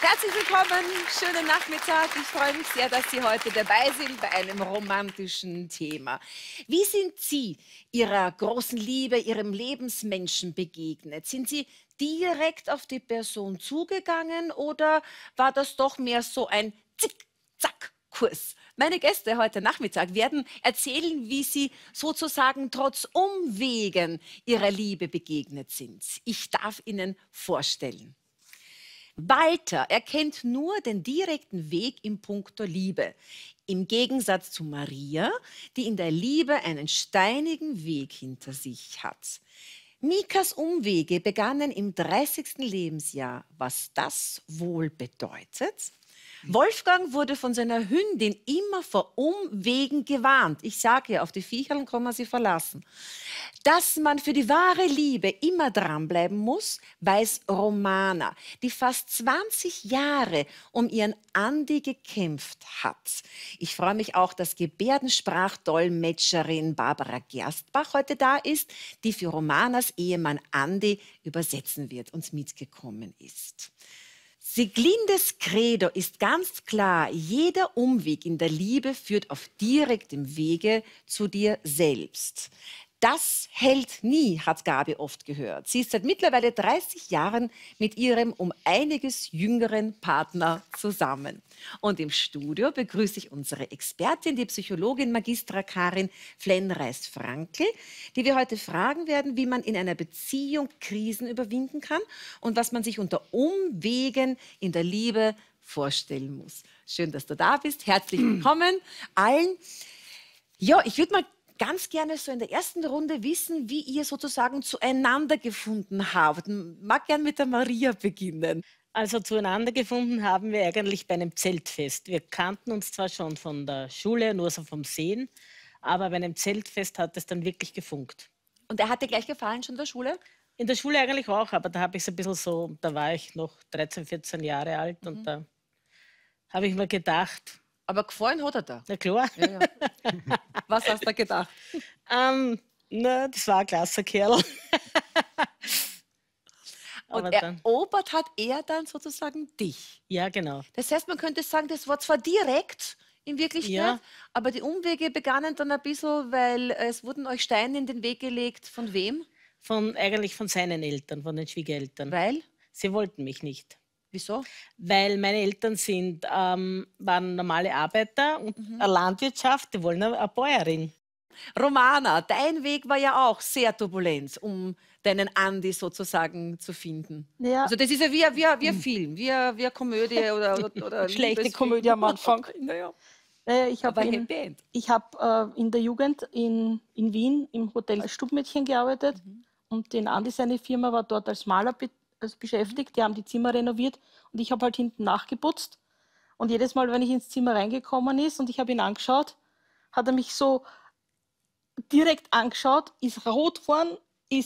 Herzlich willkommen, schönen Nachmittag. Ich freue mich sehr, dass Sie heute dabei sind bei einem romantischen Thema. Wie sind Sie Ihrer großen Liebe, Ihrem Lebensmenschen begegnet? Sind Sie direkt auf die Person zugegangen oder war das doch mehr so ein Zick-Zack-Kurs? Meine Gäste heute Nachmittag werden erzählen, wie sie sozusagen trotz Umwegen ihrer Liebe begegnet sind. Ich darf Ihnen vorstellen. Walter erkennt nur den direkten Weg in puncto Liebe. Im Gegensatz zu Maria, die in der Liebe einen steinigen Weg hinter sich hat. Mikas Umwege begannen im 30. Lebensjahr. Was das wohl bedeutet? Wolfgang wurde von seiner Hündin immer vor Umwegen gewarnt. Ich sage ja, auf die Viecherln kann man sie verlassen. Dass man für die wahre Liebe immer dranbleiben muss, weiß Romana, die fast 20 Jahre um ihren Andi gekämpft hat. Ich freue mich auch, dass Gebärdensprachdolmetscherin Barbara Gerstbach heute da ist, die für Romanas Ehemann Andi übersetzen wird, uns mitgekommen ist. Siglindes Credo ist ganz klar, jeder Umweg in der Liebe führt auf direktem Wege zu dir selbst. Das hält nie, hat Gabi oft gehört. Sie ist seit mittlerweile 30 Jahren mit ihrem um einiges jüngeren Partner zusammen. Und im Studio begrüße ich unsere Expertin, die Psychologin Magistra Karin Flenreis-Frankl, die wir heute fragen werden, wie man in einer Beziehung Krisen überwinden kann und was man sich unter Umwegen in der Liebe vorstellen muss. Schön, dass du da bist. Herzlich willkommen allen. Ja, ich würde mal ganz gerne so in der ersten Runde wissen, wie ihr sozusagen zueinander gefunden habt. Ich mag gern mit der Maria beginnen. Also zueinander gefunden haben wir eigentlich bei einem Zeltfest. Wir kannten uns zwar schon von der Schule, nur so vom Sehen, aber bei einem Zeltfest hat es dann wirklich gefunkt. Und er hat dir gleich gefallen, schon in der Schule? In der Schule eigentlich auch, aber da habe ich es ein bisschen so, da war ich noch 13, 14 Jahre alt und da habe ich mir gedacht... Aber gefallen hat er da? Na klar. Ja, ja. Was hast du gedacht? Na, das war ein klasser Kerl. Und erobert hat er dann sozusagen dich? Ja, genau. Das heißt, man könnte sagen, das war zwar direkt in Wirklichkeit, ja, aber die Umwege begannen dann ein bisschen, weil es wurden euch Steine in den Weg gelegt. Von wem? Eigentlich von seinen Eltern, von den Schwiegereltern. Weil? Sie wollten mich nicht. Wieso? Weil meine Eltern waren normale Arbeiter und eine Landwirtschaft, die wollen eine Bäuerin. Romana, dein Weg war ja auch sehr turbulent, um deinen Andi sozusagen zu finden. Ja. Also das ist ja wie ein Film, wie eine Komödie oder schlechte Komödie am Anfang. Naja. Ich habe in der Jugend in Wien im Hotel als Stubmädchen gearbeitet und den Andi, seine Firma, war dort als Maler beschäftigt. Die haben die Zimmer renoviert und ich habe halt hinten nachgeputzt. Und jedes Mal, wenn ich ins Zimmer reingekommen ist und ich habe ihn angeschaut, hat er mich so direkt angeschaut, ist rot geworden,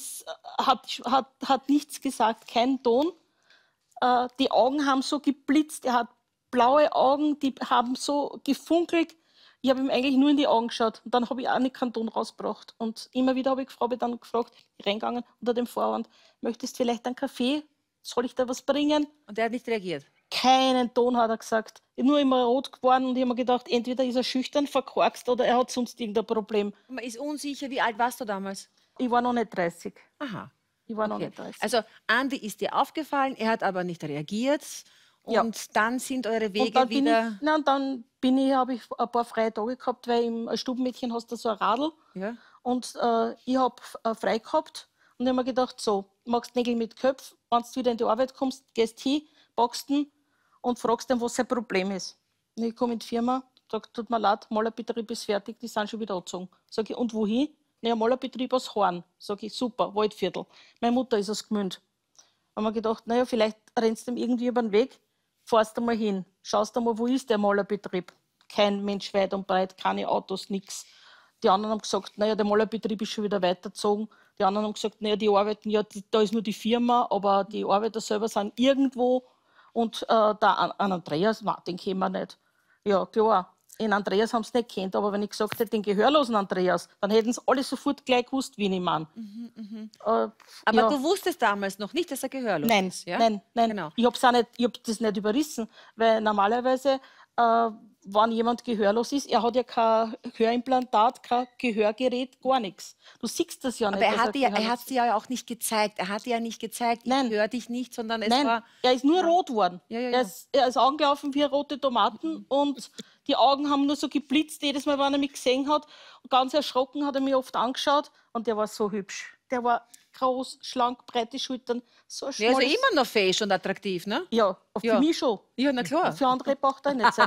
hat nichts gesagt, kein Ton. Die Augen haben so geblitzt, er hat blaue Augen, die haben so gefunkelt. Ich habe ihm eigentlich nur in die Augen geschaut. Und dann habe ich auch nicht keinen Ton rausgebracht. Und immer wieder habe ich dann gefragt, reingegangen unter dem Vorwand, möchtest du vielleicht einen Kaffee? Soll ich da was bringen? Und er hat nicht reagiert? Keinen Ton, hat er gesagt. Nur immer rot geworden und ich habe mir gedacht, entweder ist er schüchtern, verkorkst oder er hat sonst irgendein Problem. Man ist unsicher. Wie alt warst du damals? Ich war noch nicht 30. Aha. Ich war noch nicht 30. Also Andi ist dir aufgefallen, er hat aber nicht reagiert. Und dann sind eure Wege wieder... Dann habe ich ein paar freie Tage gehabt, weil im Stubenmädchen hast du so ein Radl. Ja. Und ich habe frei gehabt und ich habe mir gedacht, so, machst Nägel mit Köpf, wenn du wieder in die Arbeit kommst, gehst hin, packst ihn und fragst ihn, was sein Problem ist. Und ich komme in die Firma, sage, tut mir leid, Malerbetrieb ist fertig, die sind schon wieder angezogen. Sage ich, und wohin? Naja, Malerbetrieb aus Horn. Sage ich, super, Waldviertel. Meine Mutter ist aus Gmünd. Da habe ich mir gedacht, naja, vielleicht rennst du ihm irgendwie über den Weg, fahrst du mal hin, schaust du mal, wo ist der Malerbetrieb? Kein Mensch weit und breit, keine Autos, nichts. Die anderen haben gesagt, naja, der Malerbetrieb ist schon wieder weitergezogen. Die anderen haben gesagt, naja, die arbeiten, ja, da ist nur die Firma, aber die Arbeiter selber sind irgendwo. Und der Andreas, nein, den kennen wir nicht. Ja, klar. Den Andreas haben sie nicht gekannt, aber wenn ich gesagt hätte, den gehörlosen Andreas, dann hätten sie alle sofort gleich gewusst, wen ich meine. Aber ja. du wusstest damals noch nicht, dass er gehörlos Nein, ist, ja? nein. Genau. Ich habe das nicht überrissen, weil normalerweise, wenn jemand gehörlos ist, er hat ja kein Hörimplantat, kein Gehörgerät, gar nichts. Du siehst das ja nicht. Aber dass er hat sie ja auch nicht gezeigt. Er hat ja nicht gezeigt, ich höre dich nicht, sondern es Nein, war... er ist nur rot geworden. Ja. Er ist angelaufen wie rote Tomaten und die Augen haben nur so geblitzt, jedes Mal, wenn er mich gesehen hat. Und ganz erschrocken hat er mich oft angeschaut und der war so hübsch. Der war groß, schlank, breite Schultern, so ein Ja, also schmales... immer noch fesch und attraktiv, ne? Ja, Ja. für mich schon. Ja, na klar. Für andere braucht er nicht sein.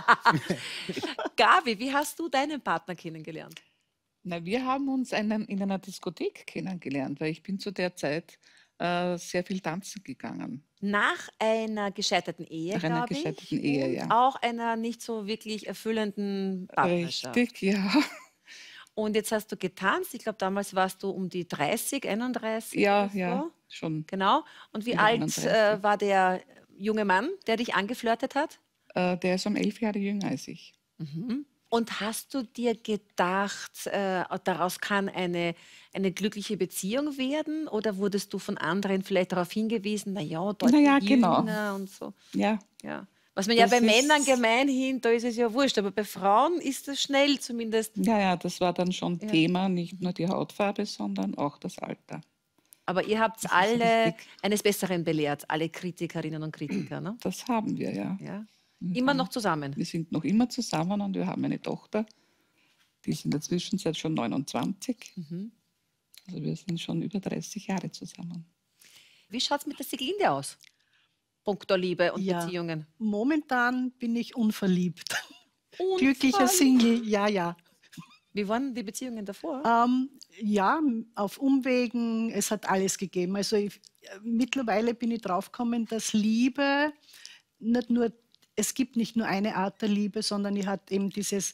Gabi, wie hast du deinen Partner kennengelernt? Na, wir haben uns in einer Diskothek kennengelernt, weil ich bin zu der Zeit sehr viel tanzen gegangen. Nach einer gescheiterten Ehe, Nach einer glaube ich. gescheiterten Ehe, und ja. auch einer nicht so wirklich erfüllenden Partnerschaft. Richtig, ja. Und jetzt hast du getanzt. Ich glaube, damals warst du um die 30, 31 Ja, oder so. ja, schon. Genau. Und wie Über alt 31. war der junge Mann, der dich angeflirtet hat? Der ist 11 Jahre jünger als ich. Und hast du dir gedacht, daraus kann eine glückliche Beziehung werden? Oder wurdest du von anderen vielleicht darauf hingewiesen, deutlich genau. jünger und so? Ja, Ja. Was man ja Das bei ist- Männern gemeinhin, da ist es ja wurscht, aber bei Frauen ist es schnell zumindest. ja, das war dann schon Thema, nicht nur die Hautfarbe, sondern auch das Alter. Aber ihr habt ist alle richtig. eines Besseren belehrt, alle Kritikerinnen und Kritiker, ne? Das haben wir, ja. Ja. Immer noch zusammen. Wir sind noch immer zusammen und wir haben eine Tochter, die ist in der Zwischenzeit schon 29. Also wir sind schon über 30 Jahre zusammen. Wie schaut es mit der Siglinde aus? Punkto Liebe und Ja. Beziehungen. Momentan bin ich unverliebt. Glücklicher Single, ja. Wie waren die Beziehungen davor? Ja, auf Umwegen, es hat alles gegeben. Also mittlerweile bin ich draufgekommen, dass Liebe nicht nur, es gibt nicht nur eine Art der Liebe, sondern ich hat eben dieses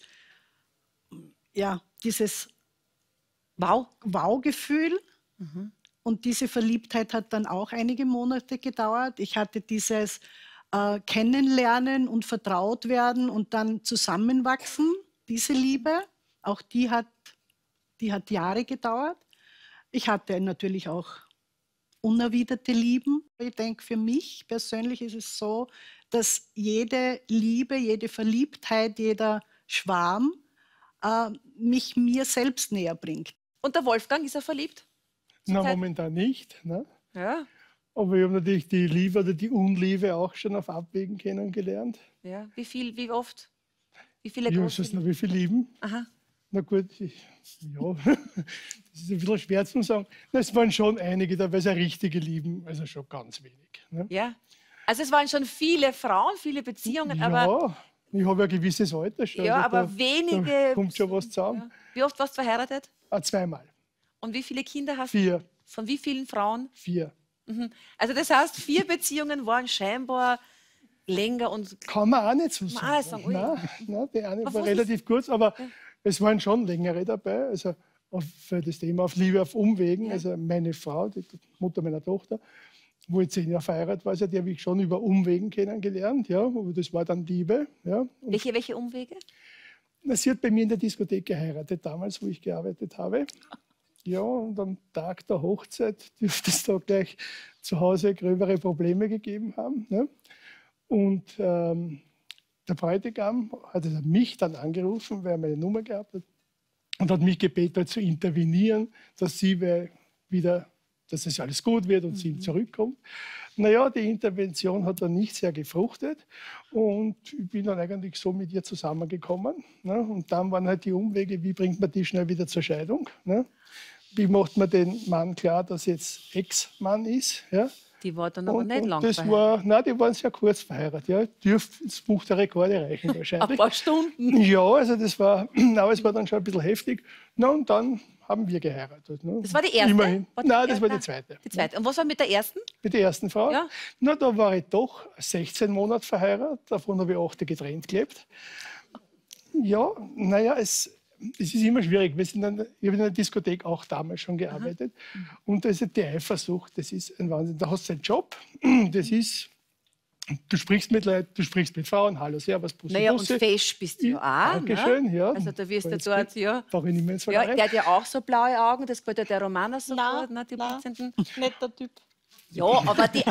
Wow. Wow-Gefühl. Und diese Verliebtheit hat dann auch einige Monate gedauert. Ich hatte dieses Kennenlernen und vertraut werden und dann zusammenwachsen, diese Liebe. Auch die hat Jahre gedauert. Ich hatte natürlich auch unerwiderte Lieben. Ich denke, für mich persönlich ist es so, dass jede Liebe, jede Verliebtheit, jeder Schwarm mich mir selbst näher bringt. Und der Wolfgang, ist er verliebt? Na, Zeit- momentan nicht. Ne? Ja. Aber ich habe natürlich die Liebe oder die Unliebe auch schon auf Abwägen kennengelernt. Ja. Wie viel, wie oft? Wie viele Ja, große ist noch wie viel lieben? Aha. Na gut, ja, das ist ein bisschen schwer zu sagen. Na, es waren schon einige dabei, es richtige Lieben, also schon ganz wenig. Ne? Ja. Also es waren schon viele Frauen, viele Beziehungen, Ja, aber, ich habe ja ein gewisses Alter schon. ja, also aber da wenige. kommt schon was zusammen. Ja. Wie oft warst du verheiratet? Zweimal. Und wie viele Kinder hast du? 4. Von wie vielen Frauen? 4. Also das heißt, 4 Beziehungen waren scheinbar länger und Kann man auch nicht so Kann man auch sagen. sagen, ui. Nein, die eine Aber war was relativ kurz, aber es waren schon längere dabei. Also für das Thema auf Liebe auf Umwegen. Ja. Also meine Frau, die Mutter meiner Tochter, wo ich 10 Jahre verheiratet war, die habe ich schon über Umwegen kennengelernt. Ja, aber das war dann Liebe. Ja. Und welche Umwege? sie hat bei mir in der Diskothek geheiratet, damals, wo ich gearbeitet habe. Ja, und am Tag der Hochzeit dürfte es da gleich zu Hause gröbere Probleme gegeben haben. Ne? Und der Bräutigam hat also mich dann angerufen, weil er meine Nummer gehabt hat, und hat mich gebeten, zu intervenieren, dass sie dass es alles gut wird und sie zurückkommt. Naja, die Intervention hat dann nicht sehr gefruchtet und ich bin dann eigentlich so mit ihr zusammengekommen. Ne? Und dann waren halt die Umwege, wie bringt man die schnell wieder zur Scheidung? Ne? Wie macht man den Mann klar, dass jetzt Ex-Mann ist? Ja? Die war dann aber nicht lang das verheiratet. nein, die waren sehr kurz verheiratet. Ja. Dürfte ins Buch der Rekorde reichen Ein wahrscheinlich. paar Stunden. Ja, also das war, aber es war dann schon ein bisschen heftig. Na, und dann haben wir geheiratet. Ne? Das war die erste? Immerhin. War die Nein, das war erste? die zweite. Die zweite. Und was war mit der ersten? Mit der ersten Frau? Ja. Na, da war ich doch 16 Monate verheiratet, davon habe ich 8 getrennt gelebt. Ja, naja, es ist immer schwierig. Ich habe in der Diskothek auch damals schon gearbeitet. Und das ist die Eifersucht, das ist ein Wahnsinn. Da hast du einen Job, das ist Du sprichst mit Leuten, du sprichst mit Frauen, hallo, servus, Bussi, Naja, und Bussi. fesch bist du ja auch. Dankeschön, Ne? ja. Also da wirst du Jetzt dort, ja. Brauche ich nicht mehr ins Ja, Vergleich. der hat ja auch so blaue Augen, das gefällt ja der Romana so Nein, gut, ne, die nein. blitzenden. Netter Typ. Ja, aber die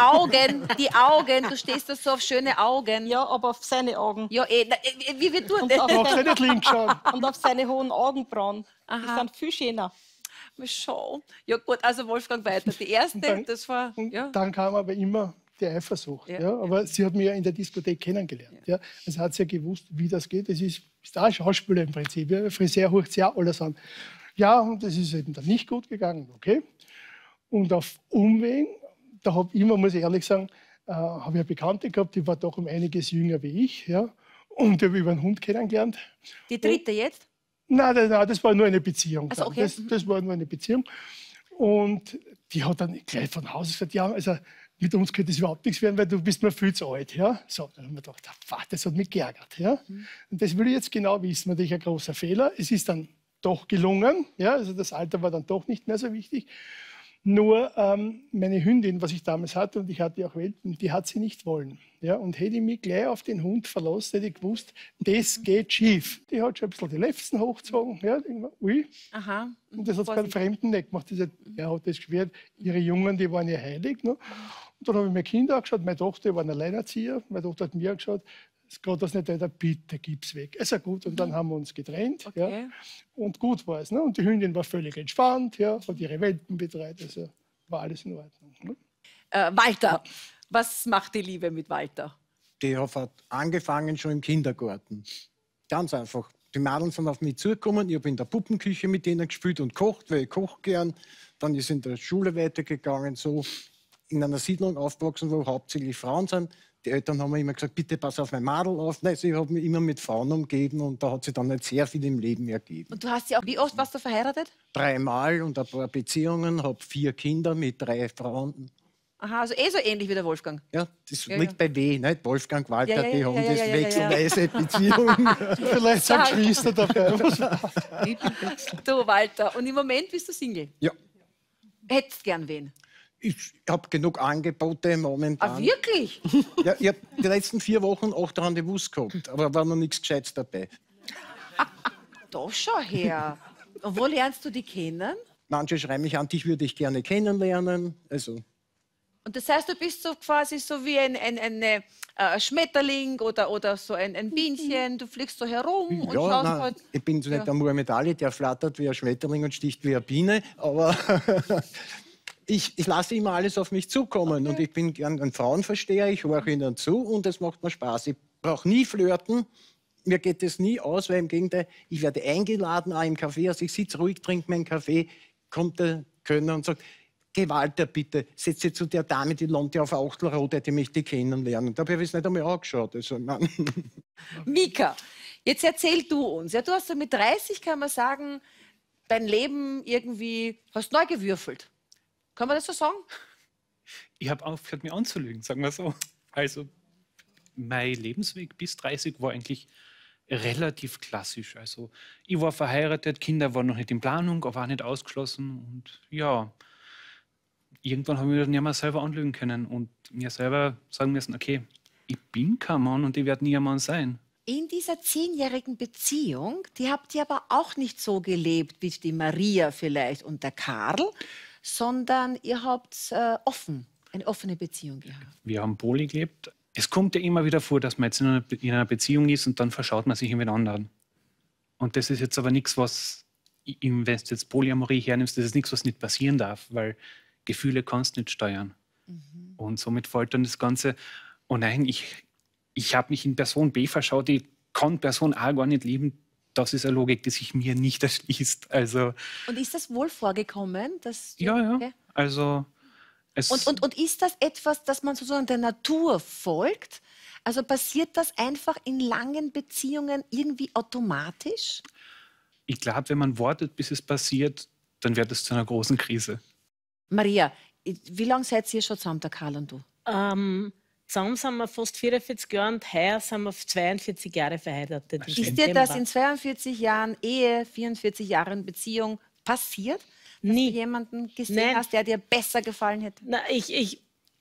Augen, du stehst da so auf schöne Augen. Ja, aber auf seine Augen. Ja, wie wir tun Und das. auf, Magst du nicht links schauen? und auf seine hohen Augenbrauen. Die Aha. sind viel schöner. Schau. Ja gut, also Wolfgang weiter. Die erste, dann- das war, Und ja. dann kam aber immer die Eifersucht. Ja. Ja. Aber sie hat mich ja in der Diskothek kennengelernt. Ja. Also hat sie ja gewusst, wie das geht. Das ist auch ein Schauspieler im Prinzip. Ja. Friseur hört sie auch alles an. Ja, und das ist eben dann nicht gut gegangen. Okay. Und auf Umwegen, da habe ich immer, muss ich ehrlich sagen, habe ich eine Bekannte gehabt, die war doch um einiges jünger wie ich. Ja. Und die habe ich über einen Hund kennengelernt. Die dritte jetzt? Nein, das war nur eine Beziehung. Ach so, okay. Das war nur eine Beziehung. Und die hat dann gleich von Haus gesagt, ja, also mit uns könnte es überhaupt nichts werden, weil du bist mir viel zu alt. Ja? So, dann haben wir gedacht, das hat mich geärgert. Ja? Und das will ich jetzt genau wissen. Natürlich ein großer Fehler. Es ist dann doch gelungen. Ja? Also das Alter war dann doch nicht mehr so wichtig. Nur meine Hündin, was ich damals hatte, und ich hatte auch Welpen, die hat sie nicht wollen. Ja? Und hätte ich mich gleich auf den Hund verlassen, hätte ich gewusst, das geht schief. Die hat schon ein bisschen die Lefzen hochgezogen. Ja? Ui. Aha. Und das hat es beim Fremden nicht gemacht. Er hat das geschwört, ihre Jungen, die waren ihr heilig. Ne? Und dann habe ich meine Kinder angeschaut, meine Tochter war ein Alleinerzieher, meine Tochter hat mir angeschaut, es geht das nicht weiter, bitte gib's weg. Also gut, und dann haben wir uns getrennt. Okay. Ja? Und gut war es. Ne? Und die Hündin war völlig entspannt, ja, hat ihre Welpen betreut, also war alles in Ordnung. Ne? Walter, was macht die Liebe mit Walter? Die hat angefangen schon im Kindergarten. Ganz einfach. Die Mädels sind auf mich zugekommen, ich habe in der Puppenküche mit denen gespielt und kocht, weil ich koche gern. Dann ist in der Schule weitergegangen, so in einer Siedlung aufgewachsen, wo hauptsächlich Frauen sind. Die Eltern haben mir immer gesagt, bitte pass auf mein Mädel auf. Also ich habe mich immer mit Frauen umgeben und da hat sich dann nicht sehr viel im Leben ergeben. Und du hast ja auch, wie oft warst du verheiratet? 3 Mal und ein paar Beziehungen, habe 4 Kinder mit 3 Frauen. Aha, also so ähnlich wie der Wolfgang. Ja, das Ja, liegt bei W, nicht? Wolfgang, Walter, Ja, die haben das ja. wechselweise Beziehungen. Vielleicht sind Sag. Geschwister dabei. Du, Walter, und im Moment bist du Single. Ja, Hättest gern wen? ich habe genug Angebote momentan. Ah, wirklich? Ja, ich habe die letzten 4 Wochen 8 Rendezvous gehabt, aber war noch nichts Gescheites dabei. Doch, schau her. Und wo lernst du die kennen? Manche schreiben mich an, dich würde ich gerne kennenlernen. Also, Und das heißt, du bist so quasi so wie ein Schmetterling oder so ein Bienchen. Du fliegst so herum und ja, schaust nein, halt. ich bin so nicht der Muhammad Ali, der flattert wie ein Schmetterling und sticht wie eine Biene, aber ich lasse immer alles auf mich zukommen und ich bin gern ein Frauenversteher, ich höre ihnen zu und es macht mir Spaß. Ich brauche nie flirten, mir geht es nie aus, weil im Gegenteil, ich werde eingeladen auch im Café, also ich sitze ruhig, trinke meinen Kaffee, kommt der Kölner und sagt, geh Walter, bitte, setz dich zu der Dame, die Lonte auf Achtelrot, die möchte ich kennenlernen. Da habe ich es nicht einmal angeschaut. Also, nein. Mika, jetzt erzähl du uns. Ja, du hast so mit 30, kann man sagen, dein Leben irgendwie, hast neu gewürfelt. Kann man das so sagen? Ich habe aufgehört, mich anzulügen, sagen wir so. Also, mein Lebensweg bis 30 war eigentlich relativ klassisch. Also, ich war verheiratet, Kinder waren noch nicht in Planung, aber auch nicht ausgeschlossen. Und ja, irgendwann habe ich mich dann nicht mehr selber anlügen können und mir selber sagen müssen, okay, ich bin kein Mann und ich werde nie ein Mann sein. In dieser 10-jährigen Beziehung, die habt ihr aber auch nicht so gelebt wie die Maria vielleicht und der Karl, sondern ihr habt eine offene Beziehung gehabt. Wir haben Poly gelebt. Es kommt ja immer wieder vor, dass man jetzt in einer Beziehung ist und dann verschaut man sich in den anderen. Und das ist jetzt aber nichts, was, wenn du jetzt Polyamorie hernimmst, das ist nichts, was nicht passieren darf, weil Gefühle kannst du nicht steuern. Und somit fällt dann das Ganze, oh nein, ich habe mich in Person B verschaut, ich kann Person A gar nicht lieben. Das ist eine Logik, die sich mir nicht erschließt. Also, Und ist das wohl vorgekommen? Dass du, ja. Okay. Also, Und ist das etwas, das man sozusagen der Natur folgt? Also passiert das einfach in langen Beziehungen irgendwie automatisch? ich glaube, wenn man wartet, bis es passiert, dann wird es zu einer großen Krise. Maria, wie lange seid ihr schon zusammen, der Karl und du? Zusammen sind wir fast 44 Jahre und heuer sind wir 42 Jahre verheiratet. im Ist dir September. das in 42 Jahren Ehe, 44 Jahren Beziehung passiert? Dass Nie. du jemanden gesehen Nein. hast, der dir besser gefallen hätte? Na,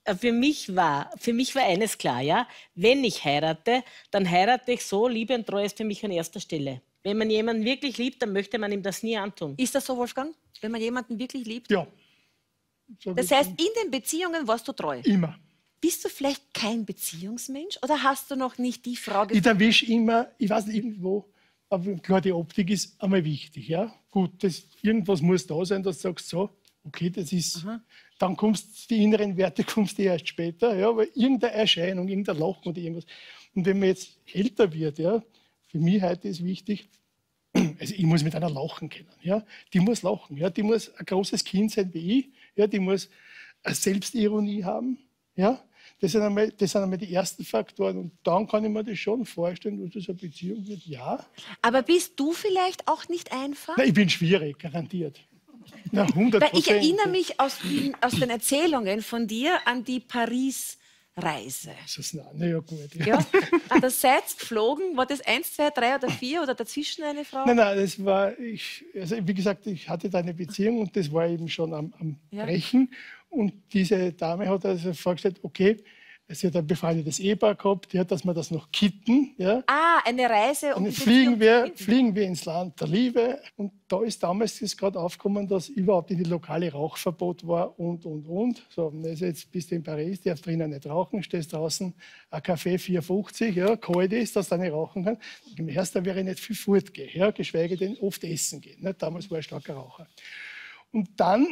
für mich war eines klar, ja. Wenn ich heirate, dann heirate ich so, Liebe und Treue ist für mich an erster Stelle. Wenn man jemanden wirklich liebt, dann möchte man ihm das nie antun. Ist das so, Wolfgang? Wenn man jemanden wirklich liebt? Ja. Das heißt, in den Beziehungen warst du treu? Immer. Bist du vielleicht kein Beziehungsmensch oder hast du noch nicht die Frage? Ich erwische immer, ich weiß nicht, irgendwo, aber klar, die Optik ist einmal wichtig. Ja? Gut, irgendwas muss da sein, dass du sagst, so, okay, das ist. Dann kommst die inneren Werte kommst du erst später, ja, aber irgendeine Erscheinung, irgendein Lachen oder irgendwas. Und wenn man jetzt älter wird, ja, für mich heute ist wichtig, also ich muss mit einer lachen können. Ja? Die muss lachen, ja? Die muss ein großes Kind sein wie ich, ja? Die muss eine Selbstironie haben. Ja? Das sind einmal die ersten Faktoren. Und dann kann ich mir das schon vorstellen, dass das eine Beziehung wird. Ja. Aber bist du vielleicht auch nicht einfach? Nein, ich bin schwierig, garantiert. Na, 100%. Weil ich erinnere mich aus den Erzählungen von dir an die Paris-Reise. Na ja, gut. Ja. Ja? Da seid ihr geflogen. War das 1, 2, 3 oder 4 oder dazwischen eine Frau? Nein, das war, also wie gesagt, ich hatte da eine Beziehung und das war eben schon am Brechen. Und diese Dame hat also vorgestellt, okay, sie hat ein befreundetes Ehepaar gehabt, dass wir das noch kitten. Ja. Eine Reise. Und fliegen wir ins Land der Liebe. Und da ist damals gerade aufgekommen, dass überhaupt in die Lokale Rauchverbot war und. So, also jetzt bist du in Paris, darfst drinnen nicht rauchen, stehst draußen, ein Kaffee 4,50, ja, kalt ist, dass du nicht rauchen kannst. Im ersten wäre ich nicht viel fortgehen, ja, geschweige denn oft essen gehen. Ne? Damals war ich starker Raucher. Und dann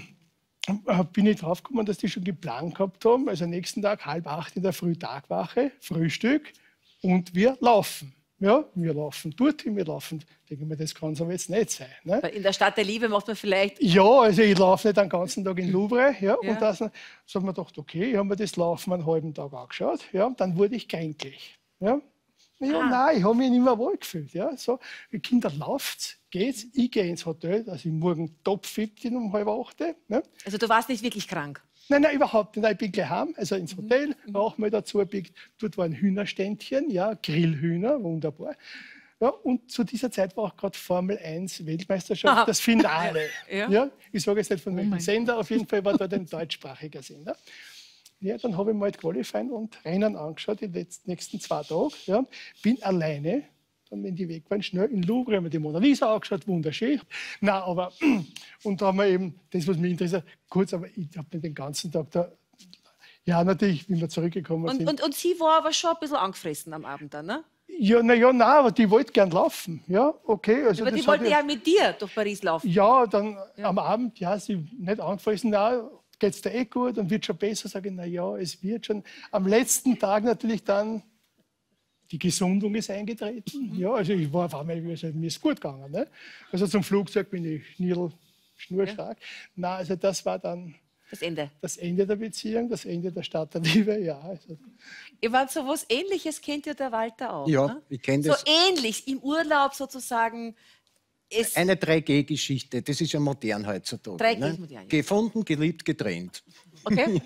bin ich draufgekommen, dass die schon geplant gehabt haben, also nächsten Tag 7:30 in der Früh Tagwache, Frühstück und wir laufen. Ja, wir laufen dorthin, wir laufen. Denke ich mir, das kann es aber jetzt nicht sein. Ne? In der Stadt der Liebe macht man vielleicht... Ja, also ich laufe nicht den ganzen Tag in Louvre. Ja, ja. Und so haben wir gedacht, okay, ich habe mir das Laufen einen halben Tag angeschaut. Ja, dann wurde ich kränklich. Ja. Nein, ich habe mich nicht mehr wohl gefühlt. Ja, so, die Kinder lauft, geht's, ich gehe ins Hotel, dass ich morgen topfit bin um 7:30. Ne? Also du warst nicht wirklich krank? Nein, überhaupt nicht. Ich bin gleich heim, also ins Hotel, auch mal dazu biegt. Dort war ein Hühnerständchen, ja, Grillhühner, wunderbar. Ja, und zu dieser Zeit war auch gerade Formel 1 Weltmeisterschaft, das Finale. Ja. Ich sage jetzt nicht von welchem Sender, auf jeden Fall war dort ein deutschsprachiger Sender. Ja, dann habe ich mal Qualifying und Rennen angeschaut, die nächsten 2 Tage. Ja. Bin alleine, dann, wenn die weg waren, schnell in Louvre, haben wir die Mona Lisa angeschaut, wunderschön. Nein, aber, und da haben wir eben, das, was mich interessiert, kurz, aber ich habe den ganzen Tag da, ja, natürlich, wie wir zurückgekommen sind. Und sie war aber schon ein bisschen angefressen am Abend dann, ne? Ja, nein, aber die wollte gern laufen. Ja, okay. Also aber die wollte ja mit dir durch Paris laufen. Ja, dann am Abend, ja, sie nicht angefressen, nein, geht es dir eh gut und wird schon besser? Sage ich, na ja, es wird schon. Am letzten Tag natürlich dann, die Gesundung ist eingetreten. Ja, also ich war auf einmal, mir ist gut gegangen. Ne? Also zum Flugzeug bin ich schnurstark. Na, also das war dann das Ende. Das Ende der Beziehung, das Ende der Stadt der Liebe, ja. Also. Ihr wart so was Ähnliches, kennt ihr der Walter auch? Ja, ne? Ich kenne das. So ähnlich, im Urlaub sozusagen. Eine 3G-Geschichte, das ist ja modern heutzutage. 3G ne? ist modern, ja. Gefunden, geliebt, getrennt. Okay.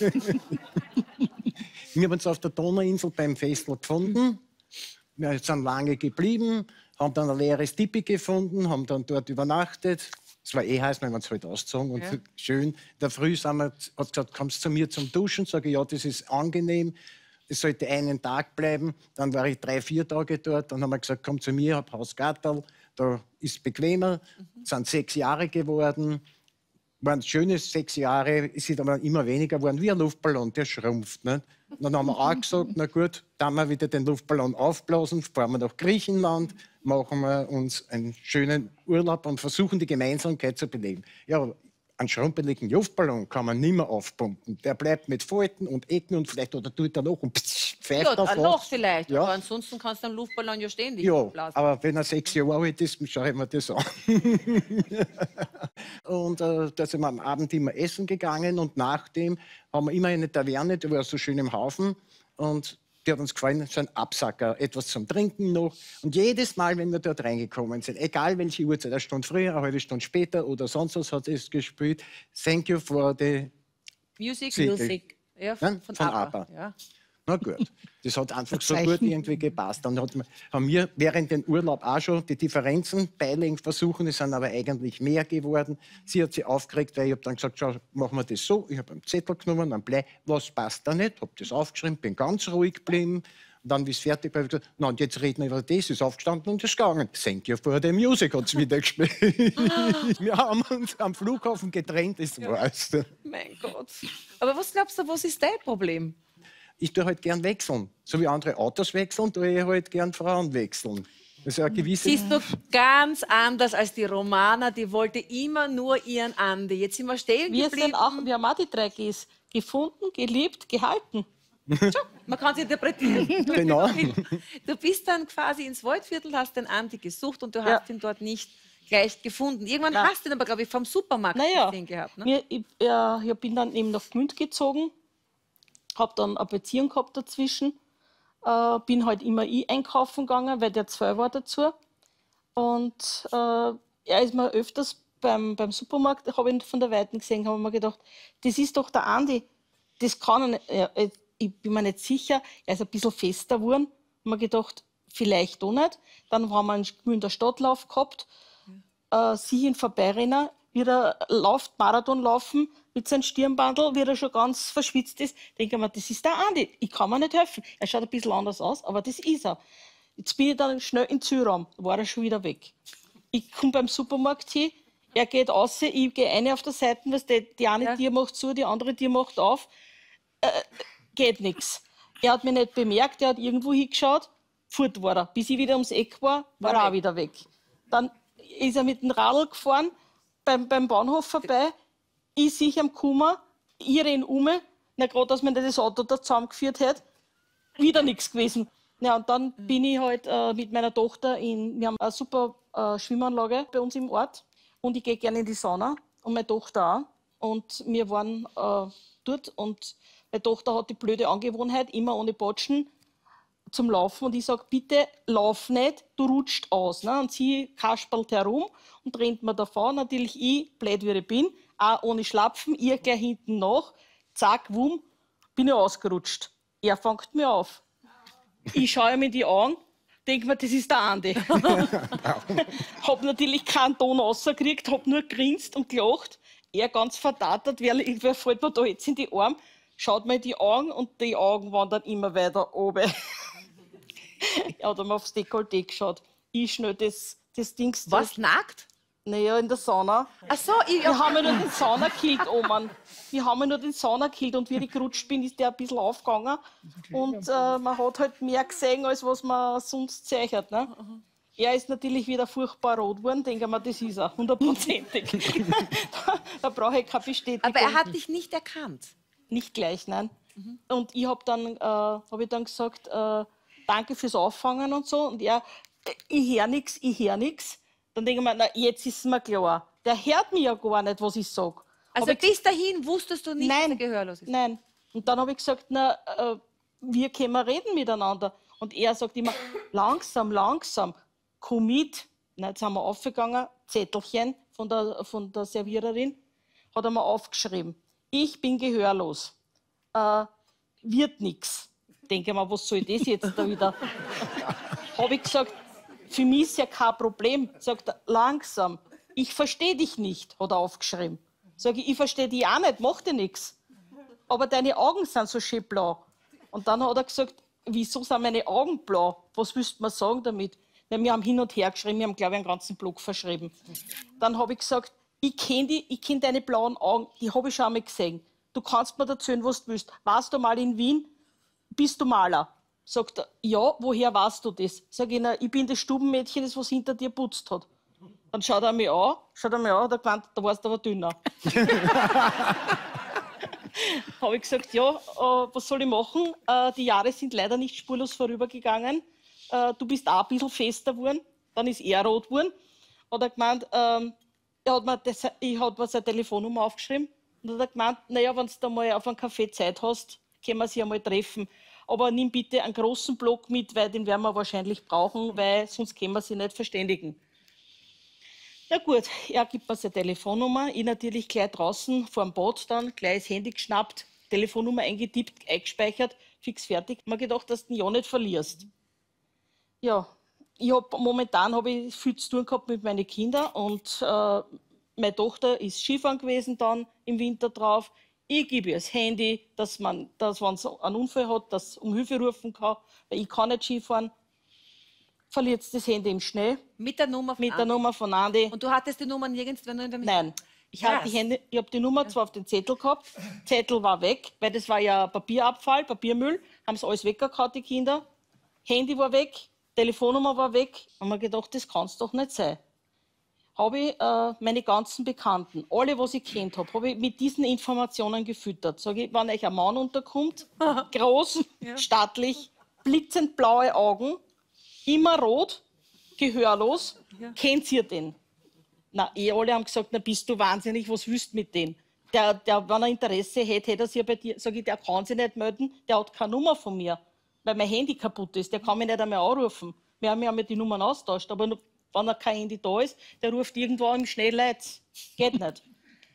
Wir haben uns auf der Donauinsel beim Festl gefunden. Wir sind lange geblieben, haben dann ein leeres Tipi gefunden, haben dann dort übernachtet. Es war heiß, wenn wir uns halt ausgezogen und schön. In der Früh hat gesagt, kommst du zu mir zum Duschen? Sage ich, ja, das ist angenehm. Es sollte einen Tag bleiben. Dann war ich 3, 4 Tage dort. Dann haben wir gesagt, komm zu mir, ich habe Hausgatterl. Da ist es bequemer. Es sind 6 Jahre geworden. Waren schöne 6 Jahre. Es sind aber immer weniger geworden, wie ein Luftballon, der schrumpft. Nicht? Dann haben wir auch gesagt, na gut, dann wir wieder den Luftballon aufblasen, fahren wir nach Griechenland, machen wir uns einen schönen Urlaub und versuchen, die Gemeinsamkeit zu beleben. Ja, einen schrumpeligen Luftballon kann man nicht mehr aufpumpen. Der bleibt mit Falten und Ecken und vielleicht oder tut er noch und pfeift auf ein was. Loch vielleicht, ja. aber ansonsten kannst du einen Luftballon ja ständig ja, blasen. aber wenn er 6 Jahre alt ist, schaue ich mir das an. Und da sind wir am Abend immer essen gegangen und nachdem haben wir immer eine Taverne, die war so schön im Hafen und die hat uns gefallen, so ein Absacker, etwas zum Trinken noch. Und jedes Mal, wenn wir dort reingekommen sind, egal welche Uhrzeit, eine Stunde früher, eine halbe Stunde später oder sonst was, hat es gespielt. Thank you for the Music. Music. Ja, von ABBA. ABBA. Ja. Na gut, das hat einfach so gut irgendwie gepasst. Dann haben wir während dem Urlaub auch schon die Differenzen beilegen versuchen, es sind aber eigentlich mehr geworden. Sie hat sich aufgeregt, weil ich habe dann gesagt, schau, machen wir das so. Ich habe einen Zettel genommen, einen Blei, was passt da nicht, habe das aufgeschrieben, bin ganz ruhig geblieben. Und dann, wie es fertig war, habe ich gesagt, na, und jetzt reden wir über das, ist aufgestanden und ist gegangen. Thank you for the music, hat es wieder gespielt. Wir haben uns am Flughafen getrennt, das war's. Mein Gott. Aber was glaubst du, was ist dein Problem? Ich tue halt gern wechseln. So wie andere Autos wechseln, tue ich halt gern Frauen wechseln. Das ist eine gewisse... Siehst du, ganz anders als die Romana, die wollte immer nur ihren Andi. Jetzt sind wir stehen geblieben. Wir haben auch die 3 Gs. Gefunden, geliebt, gehalten. Schau, man kann es interpretieren. Genau. Du bist dann quasi ins Waldviertel, hast den Andi gesucht und du hast ihn dort nicht gleich gefunden. Irgendwann hast du ihn aber, glaube ich, vom Supermarkt gesehen gehabt. Ne? Ich bin dann eben nach Gmünd gezogen, habe dann eine Beziehung gehabt dazwischen, bin halt immer einkaufen gegangen, weil der 2 war dazu. Und er ist mir öfters beim Supermarkt, habe ihn von der Weiten gesehen, habe mir gedacht, das ist doch der Andi. Das kann er nicht. Ich bin mir nicht sicher, er ist ein bisschen fester geworden. Ich habe mir gedacht, vielleicht auch nicht. Dann haben wir einen Gmünder Stadtlauf gehabt. Sie ihn vorbeirennen, wieder läuft, Marathon laufen mit seinem Stirnbandel, wie er schon ganz verschwitzt ist. Denke ich mir, das ist der Andi, ich kann mir nicht helfen. Er schaut ein bisschen anders aus, aber das ist er. Jetzt bin ich dann schnell in den Zielraum, war er schon wieder weg. Ich komme beim Supermarkt hin, er geht raus, ich gehe eine auf der Seite, was die eine Tür macht zu, die andere Tür macht auf. Geht nichts. Er hat mich nicht bemerkt, er hat irgendwo hingeschaut, fort war er. Bis ich wieder ums Eck war er auch wieder weg. Dann ist er mit dem Radl gefahren, beim Bahnhof vorbei, ich sehe am Kummer, ich renne na gerade, dass man nicht das Auto da zusammengeführt hat, wieder nichts gewesen. Ja, und dann bin ich halt mit meiner Tochter wir haben eine super Schwimmanlage bei uns im Ort und ich gehe gerne in die Sauna und meine Tochter auch. Und wir waren dort und meine Tochter hat die blöde Angewohnheit, immer ohne Batschen zum Laufen. Und ich sage, bitte lauf nicht, du rutscht aus. Ne? Und sie kaspert herum und rennt mir davon. Natürlich ich, blöd wie ich bin, auch ohne Schlapfen, ihr gleich hinten nach. Zack, wumm, bin ich ausgerutscht. Er fängt mir auf. Ich schaue ihm in die Augen, denke mir, das ist der Andi. Hab natürlich keinen Ton rausgekriegt, hab nur grinst und gelacht. Er ganz verdattert, weil irgendwer fällt mir da jetzt in die Arme. Schaut mir in die Augen und die Augen wandern immer weiter oben. Er hat einmal aufs Dekolleté geschaut. Ich schnell das Ding. Was, nackt? Naja, in der Sauna. Ach so, wir haben ja nur den Saunakilt oben. Wir haben ja nur den Saunakilt und wie ich gerutscht bin, ist der ein bisschen aufgegangen. Und man hat halt mehr gesehen, als was man sonst zeichnet. Ne? Er ist natürlich wieder furchtbar rot geworden. Denke mir, das ist er, 100%. Da brauche ich keine Bestätigung. Aber er hat dich nicht erkannt? Nicht gleich, nein. Und ich habe dann gesagt, danke fürs Auffangen und so. Und er, ich höre nichts. Dann denke ich mir, na, jetzt ist es mir klar. Der hört mir ja gar nicht, was ich sage. Also bis dahin wusstest du nicht, dass er gehörlos ist? Nein. Und dann habe ich gesagt, na, wir können reden miteinander. Und er sagt immer, langsam, komm mit. Na, jetzt sind wir aufgegangen, Zettelchen von der Serviererin, hat er mir aufgeschrieben. Ich bin gehörlos. Wird nichts. Denke mal, was soll das jetzt da wieder? Habe ich gesagt, für mich ist ja kein Problem. Sagt er, langsam. Ich verstehe dich nicht, hat er aufgeschrieben. Sag ich verstehe dich auch nicht, mach dir nichts. Aber deine Augen sind so schön blau. Und dann hat er gesagt, wieso sind meine Augen blau? Was willst du mir sagen damit? Ja, wir haben hin und her geschrieben, wir haben, glaube ich, einen ganzen Blog verschrieben. Dann habe ich gesagt, ich kenn deine blauen Augen, die habe ich schon einmal gesehen. Du kannst mir erzählen, was du willst. Warst du mal in Wien? Bist du Maler? Sagt er, ja, woher weißt du das? Sag ich, na, ich bin das Stubenmädchen, das was hinter dir putzt hat. Dann schaut er mich an, hat er gemeint, da warst du aber dünner. Habe ich gesagt, ja, was soll ich machen? Die Jahre sind leider nicht spurlos vorübergegangen. Du bist auch ein bisschen fester geworden. Dann ist er rot geworden. Hat er gemeint, ich habe mir seine Telefonnummer aufgeschrieben. Und hat er gemeint, naja, wenn du mal auf einen Kaffee Zeit hast, können wir sie einmal treffen. Aber nimm bitte einen großen Block mit, weil den werden wir wahrscheinlich brauchen, weil sonst können wir sie nicht verständigen. Ja gut, er gibt mir seine Telefonnummer. Ich natürlich gleich draußen vor dem Bad dann, gleich das Handy geschnappt, Telefonnummer eingetippt, eingespeichert, fix fertig. Ich habe mir gedacht, dass du den ja nicht verlierst. Ja, momentan habe ich viel zu tun gehabt mit meinen Kindern und meine Tochter ist Skifahren gewesen dann im Winter drauf. Ich gebe ihr das Handy, dass wenn sie einen Unfall hat, dass um Hilfe rufen kann, weil ich kann nicht Skifahren. Verliert das Handy im Schnee. Mit der Nummer von Mit der Andi. Nummer von Andi. Und du hattest die Nummer nirgends, wenn du in der Nein. Ich habe die Nummer zwar auf den Zettel gehabt, Zettel war weg, weil das war ja Papierabfall, Papiermüll, haben sie alles weggehauen, die Kinder. Handy war weg, Telefonnummer war weg. Haben wir gedacht, das kann es doch nicht sein. Habe ich meine ganzen Bekannten, alle, was ich kennt habe ich mit diesen Informationen gefüttert. Sage ich, wenn euch ein Mann unterkommt, groß, stattlich, blitzend blaue Augen, immer rot, gehörlos, kennt ihr den? Na, alle haben gesagt, na bist du wahnsinnig, was willst du mit dem? Der, wenn er Interesse hätte, hätte er sich bei dir, sage ich, der kann sich nicht melden, der hat keine Nummer von mir, weil mein Handy kaputt ist, der kann mich nicht einmal anrufen. Wir haben ja die Nummern austauscht, aber wenn er kein Handy da ist, der ruft irgendwo im Schnee Leute. Geht nicht.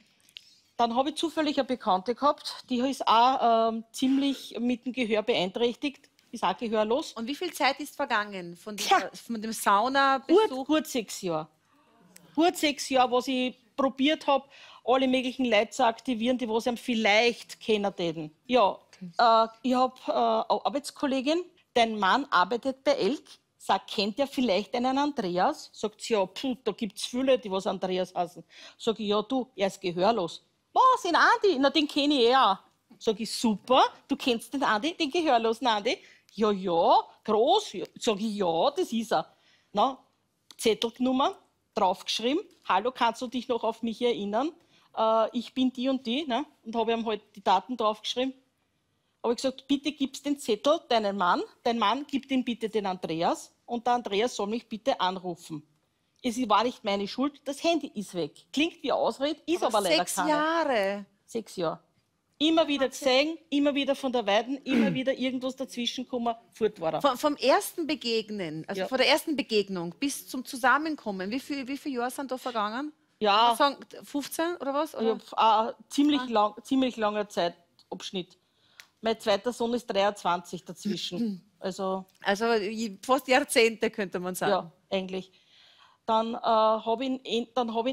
Dann habe ich zufällig eine Bekannte gehabt, die ist auch ziemlich mit dem Gehör beeinträchtigt, ist auch gehörlos. Und wie viel Zeit ist vergangen von dem Saunabesuch? Gut 6 Jahre. Gut 6 Jahre, was ich probiert habe, alle möglichen Leute zu aktivieren, die was ihm vielleicht kennen täten. Ja, ich habe eine Arbeitskollegin, dein Mann arbeitet bei Elk. Sagt, kennt ihr vielleicht einen Andreas? Sagt sie, ja, da gibt es viele, die was Andreas heißen. Sag ich, ja du, er ist gehörlos. Was, den Andi? Na, den kenne ich auch. Sag ich, super, du kennst den Andi, den gehörlosen Andi? Ja, groß. Sag ich, ja, das ist er. Na, Zettel genommen, draufgeschrieben, hallo, kannst du dich noch auf mich erinnern? Ich bin die und die, ne? Und habe ihm halt die Daten draufgeschrieben. Habe ich gesagt, bitte gibst den Zettel deinem Mann, dein Mann gibt ihn bitte den Andreas und der Andreas soll mich bitte anrufen. Es war nicht meine Schuld, das Handy ist weg. Klingt wie Ausrede, ist aber leider keine. 6 Jahre. 6 Jahre. Immer wieder gesehen, immer wieder von der Weiden, immer wieder irgendwas dazwischen gekommen, fort war er. Vom ersten Begegnen, also von der ersten Begegnung bis zum Zusammenkommen, wie viele Jahre sind da vergangen? Ja. Sagen 15 oder was? Oder? Ja, ziemlich langer Zeitabschnitt. Mein zweiter Sohn ist 23 dazwischen. Also fast Jahrzehnte, könnte man sagen. Ja, eigentlich. Dann habe ich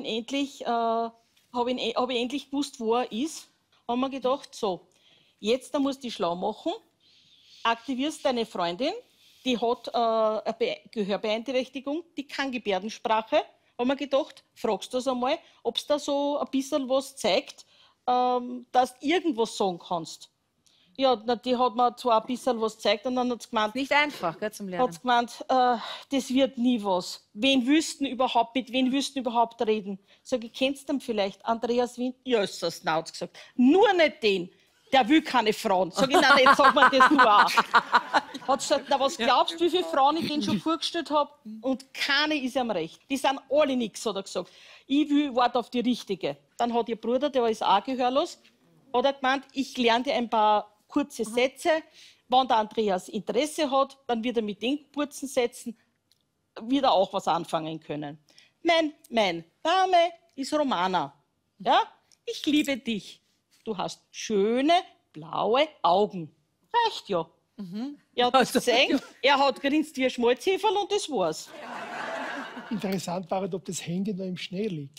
endlich gewusst, wo er ist. Haben wir gedacht, so, jetzt da musst du dich schlau machen, aktivierst deine Freundin, die hat eine Gehörbeeinträchtigung, die kann Gebärdensprache. Haben wir gedacht, fragst du das einmal, ob es da so ein bisschen was zeigt, dass du irgendwas sagen kannst. Ja, die hat mir zwar ein bisschen was gezeigt und dann hat sie gemeint... Nicht einfach, gell, zum Lernen. Hat sie gemeint, das wird nie was. Mit wem willst du überhaupt reden? Sag ich, kennst du ihn vielleicht? Andreas Wind? Ja, ist das Nauz gesagt. Nur nicht den. Der will keine Frauen. Sag ich, nein, jetzt sag mir das nur auch. Hat sie gesagt, na, was glaubst du, wie viele Frauen ich den schon vorgestellt habe? Und keine ist ihm recht. Die sind alle nix, hat er gesagt. Ich warte auf die Richtige. Dann hat ihr Bruder, der ist auch gehörlos, hat er gemeint, ich lerne dir ein paar kurze Sätze. Wenn der Andreas Interesse hat, dann wird er mit den kurzen Sätzen wieder auch was anfangen können. Mein Name ist Romana. Ja? Ich liebe dich. Du hast schöne, blaue Augen. Reicht ja. Er hat das gesehen, er hat grinst wie ein Schmalzheferl und das war's. Interessant war, ob das Handy noch im Schnee liegt.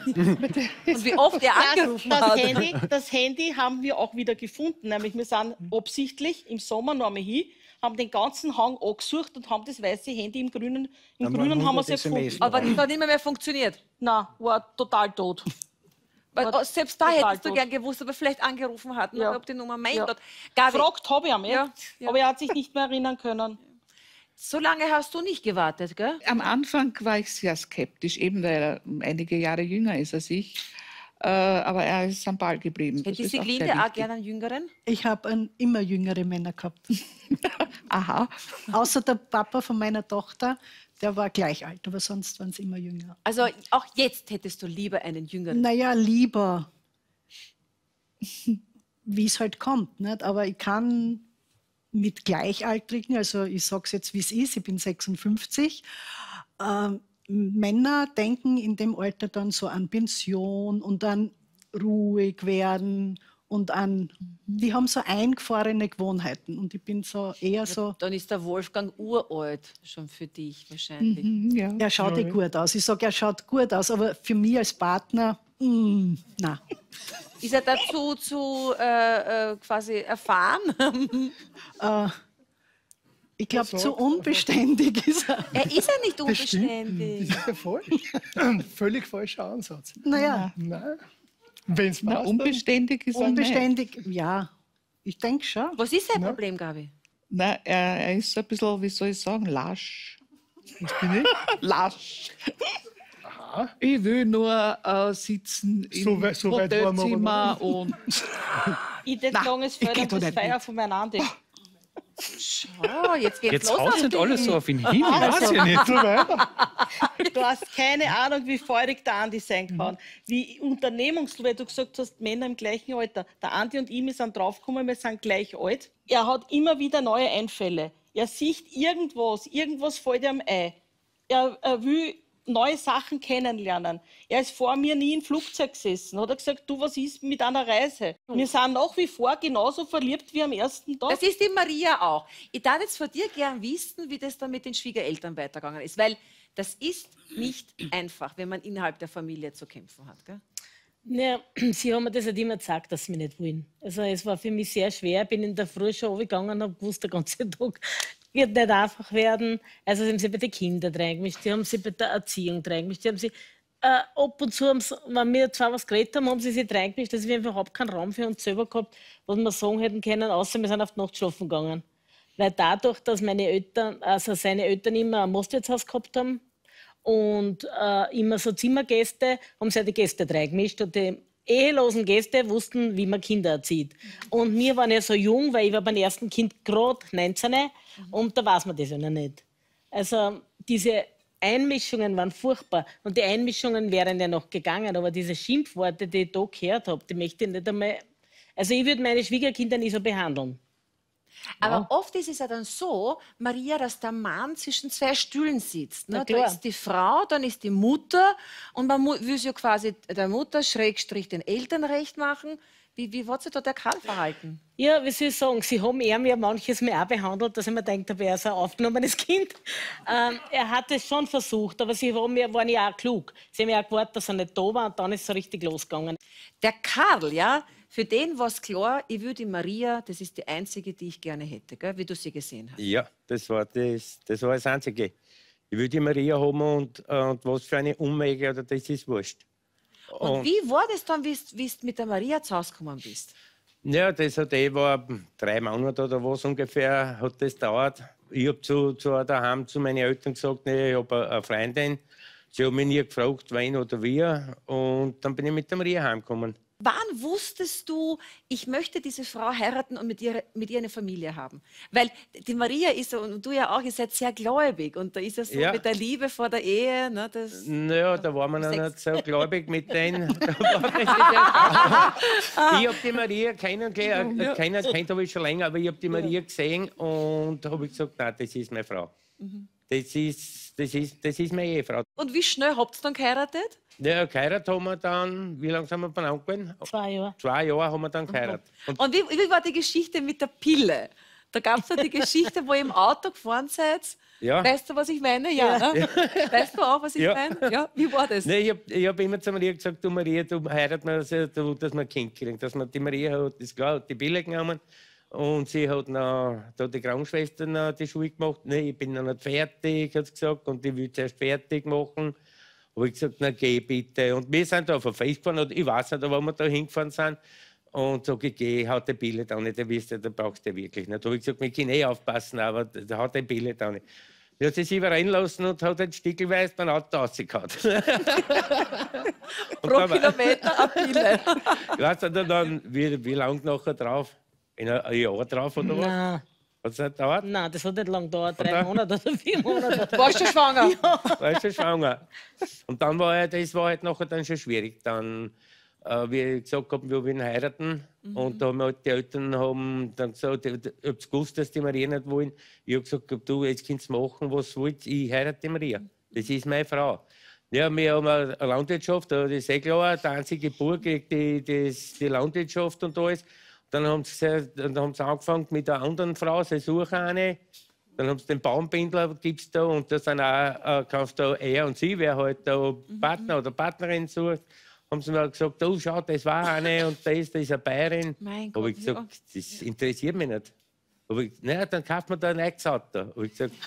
Und wie oft er angerufen hat. Das Handy haben wir auch wieder gefunden. Nämlich wir sind absichtlich im Sommer noch einmal hin, haben den ganzen Hang angesucht und haben das weiße Handy im Grünen haben wir es gefunden. Aber das hat nicht mehr funktioniert? Nein, war total tot. Weil, selbst da hättest du gern gewusst, ob er vielleicht angerufen hat, ob die Nummer meint hat. Gefragt habe ich ihn, aber er hat sich nicht mehr erinnern können. So lange hast du nicht gewartet, gell? Am Anfang war ich sehr skeptisch, eben weil er einige Jahre jünger ist als ich. Aber er ist am Ball geblieben. Hätte die Siglinde auch gerne einen Jüngeren? Ich habe immer jüngere Männer gehabt. Aha. Außer der Papa von meiner Tochter, der war gleich alt, aber sonst waren es immer jünger. Also auch jetzt hättest du lieber einen Jüngeren? Naja, lieber, wie es halt kommt. Nicht? Aber ich kann mit Gleichaltrigen, also ich sage es jetzt, wie es ist, ich bin 56, Männer denken in dem Alter dann so an Pension und an ruhig werden und die haben so eingefahrene Gewohnheiten und ich bin so eher so. Dann ist der Wolfgang uralt schon für dich wahrscheinlich. Ja. Er schaut gut aus. Ich sage, er schaut gut aus, aber für mich als Partner, nein. Ist er dazu quasi erfahren? Ich glaube, zu unbeständig ist er. Er ist ja nicht unbeständig. Das ist ja falsch. Völlig falscher Ansatz. Naja, Nein. Wenn es Na, passt, unbeständig ist er nicht. unbeständig, ja. Ich denke schon. Was ist sein Problem, Gabi? Nein, er ist ein bisschen, wie soll ich sagen, lasch. was bin ich? Lasch. Ich will nur sitzen So im weit waren wir aber noch Hotelzimmer und... Ich das langes ich Feld geh und da das nicht Feier mit. von meinem Andi. Oh, jetzt geht's Jetzt los. haut auf nicht dich. alles so auf ihn hin. Ich weiß ja nicht. So weiter. Du hast keine Ahnung, wie feurig der Andi sein kann. Wie unternehmungslos, weil du gesagt hast, Männer im gleichen Alter. Der Andi und ich, wir sind draufgekommen, wir sind gleich alt. Er hat immer wieder neue Einfälle. Er sieht irgendwas fällt ihm ein. Er will neue Sachen kennenlernen. Er ist vor mir nie im Flugzeug gesessen. Hat er gesagt, du, was ist mit einer Reise? Wir sind nach wie vor genauso verliebt wie am ersten Tag. Das ist die Maria auch. Ich darf jetzt von dir gern wissen, wie das dann mit den Schwiegereltern weitergegangen ist. Weil das ist nicht einfach, wenn man innerhalb der Familie zu kämpfen hat. Gell? Ja, sie haben mir das halt immer gesagt, dass sie mich nicht wollen. Also es war für mich sehr schwer. Ich bin in der Früh schon runtergegangen und habe gewusst, der ganze Tag wird nicht einfach werden. Also sie haben sich bei den Kindern reingemischt, sie haben sich bei der Erziehung reingemischt, sie haben sich ab und zu, wenn wir zwar was geredet haben, haben sie sich reingemischt, dass wir einfach überhaupt keinen Raum für uns selber gehabt, was wir sagen hätten können, außer wir sind auf die Nacht schlafen gegangen. Weil dadurch, dass meine Eltern, also seine Eltern immer ein Mostwirtshaus gehabt haben und immer so Zimmergäste, haben sich die Gäste reingemischt und die ehelosen Gäste wussten, wie man Kinder erzieht. Und wir waren ja so jung, weil ich war beim ersten Kind gerade 19 und da weiß man das ja noch nicht. Also diese Einmischungen waren furchtbar und die Einmischungen wären ja noch gegangen, aber diese Schimpfworte, die ich da gehört habe, die möchte ich nicht einmal... Also ich würde meine Schwiegerkinder nie so behandeln. Aber oft ist es ja dann so, Maria, dass der Mann zwischen zwei Stühlen sitzt. Ne? Na Da klar. ist die Frau, dann ist die Mutter und man will es ja quasi der Mutter Schrägstrich den Eltern recht machen. Wie hat sich da der Karl verhalten? Ja, wie soll ich sagen, sie haben er mir manches Mal auch behandelt, dass ich mir gedacht habe, er ist ein aufgenommenes Kind. Er hat es schon versucht, aber sie waren ja auch klug. Sie haben ja auch gewartet, dass er nicht da war und dann ist es so richtig losgegangen. Der Karl, ja, für den war es klar, ich will die Maria, das ist die einzige, die ich gerne hätte, gell, wie du sie gesehen hast. Ja, das war das Einzige. Ich will die Maria haben und was für eine Umwege, oder das ist wurscht. Und wie war das dann, wie du mit der Maria zu Hause gekommen bist? Ja, das hat war 3 Monate oder was ungefähr, hat das gedauert. Ich habe zu daheim zu meinen Eltern gesagt, nee, ich habe eine Freundin. Sie haben mich nie gefragt, wen oder wie. Und dann bin ich mit der Maria heimgekommen. Wann wusstest du, ich möchte diese Frau heiraten und mit ihr eine Familie haben? Weil die Maria ist, und du ja auch, ihr seid sehr gläubig. Und da ist es so Ja. mit der Liebe vor der Ehe. Ne, das Naja, da war man noch Sex. nicht so gläubig mit denen. Ich habe die Maria kennt habe ich schon länger, aber ich habe die Maria gesehen und da habe ich gesagt, nein, das ist meine Frau. Das ist meine Ehefrau. Und wie schnell habt ihr dann geheiratet? Ja, geheiratet haben wir dann, wie lange sind wir beieinander gewesen? 2 Jahre. 2 Jahre haben wir dann geheiratet. Und Und wie war die Geschichte mit der Pille? Da gab es ja die Geschichte, wo ihr im Auto gefahren seid. ja. Weißt du, was ich meine? Ja, ne? Weißt du auch, was ich Ja. meine? Ja, wie war das? Nee, ich hab immer zu Maria gesagt, du Maria, du heirat mir, dass wir ein Kind kriegen. Dass man die Maria hat, ist klar, hat die Pille genommen. Und sie hat noch, da hat die Krankenschwester noch die Schule gemacht. Nee, ich bin noch nicht fertig, hat sie gesagt. Und ich will zuerst fertig machen. Habe ich gesagt, na geh bitte. Und wir sind da auf ein Fest gefahren. Und ich weiß nicht, wo wir da hingefahren sind. Und sage ich, geh, haut die Pille da nicht. Da brauchst du wirklich nicht. Da habe ich gesagt, wir können eh aufpassen, aber da haut die Pille da nicht. Sie hat sich reinlassen und hat ein Stickelweis beim Auto rausgehauen. Pro Kilometer eine Pille. Weißt du, dann, wie lange nachher drauf? Ein Jahr drauf oder was? Nein, Hat es nicht gedauert? nein, das hat nicht lange gedauert. 3 Monate oder 4 Monate. Warst du schwanger? War ich schon schwanger. Und dann das war halt nachher dann schon schwierig. Dann, wie ich gesagt habe, wir wollen heiraten. Und da haben halt die Eltern haben dann gesagt, ich habe gewusst, dass die Maria nicht wollen. Ich habe gesagt, du, jetzt kannst du machen, was du willst. Ich heirate die Maria. Das ist meine Frau. Ja, wir haben eine Landwirtschaft, das ist klar, die einzige Burg, die Landwirtschaft und alles. Dann haben sie angefangen mit einer anderen Frau, sie suchen eine. Dann haben sie den Baumbindler, gibt's da, und das sind auch, kannst du er und sie, wer halt da Partner oder Partnerin sucht, haben sie mir gesagt, oh, schau, das war eine und das ist eine Bayerin. Mein Habe Gott, ich gesagt, das interessiert mich nicht. Aber ich, naja, dann kauft man da ein neues Auto. Habe ich gesagt,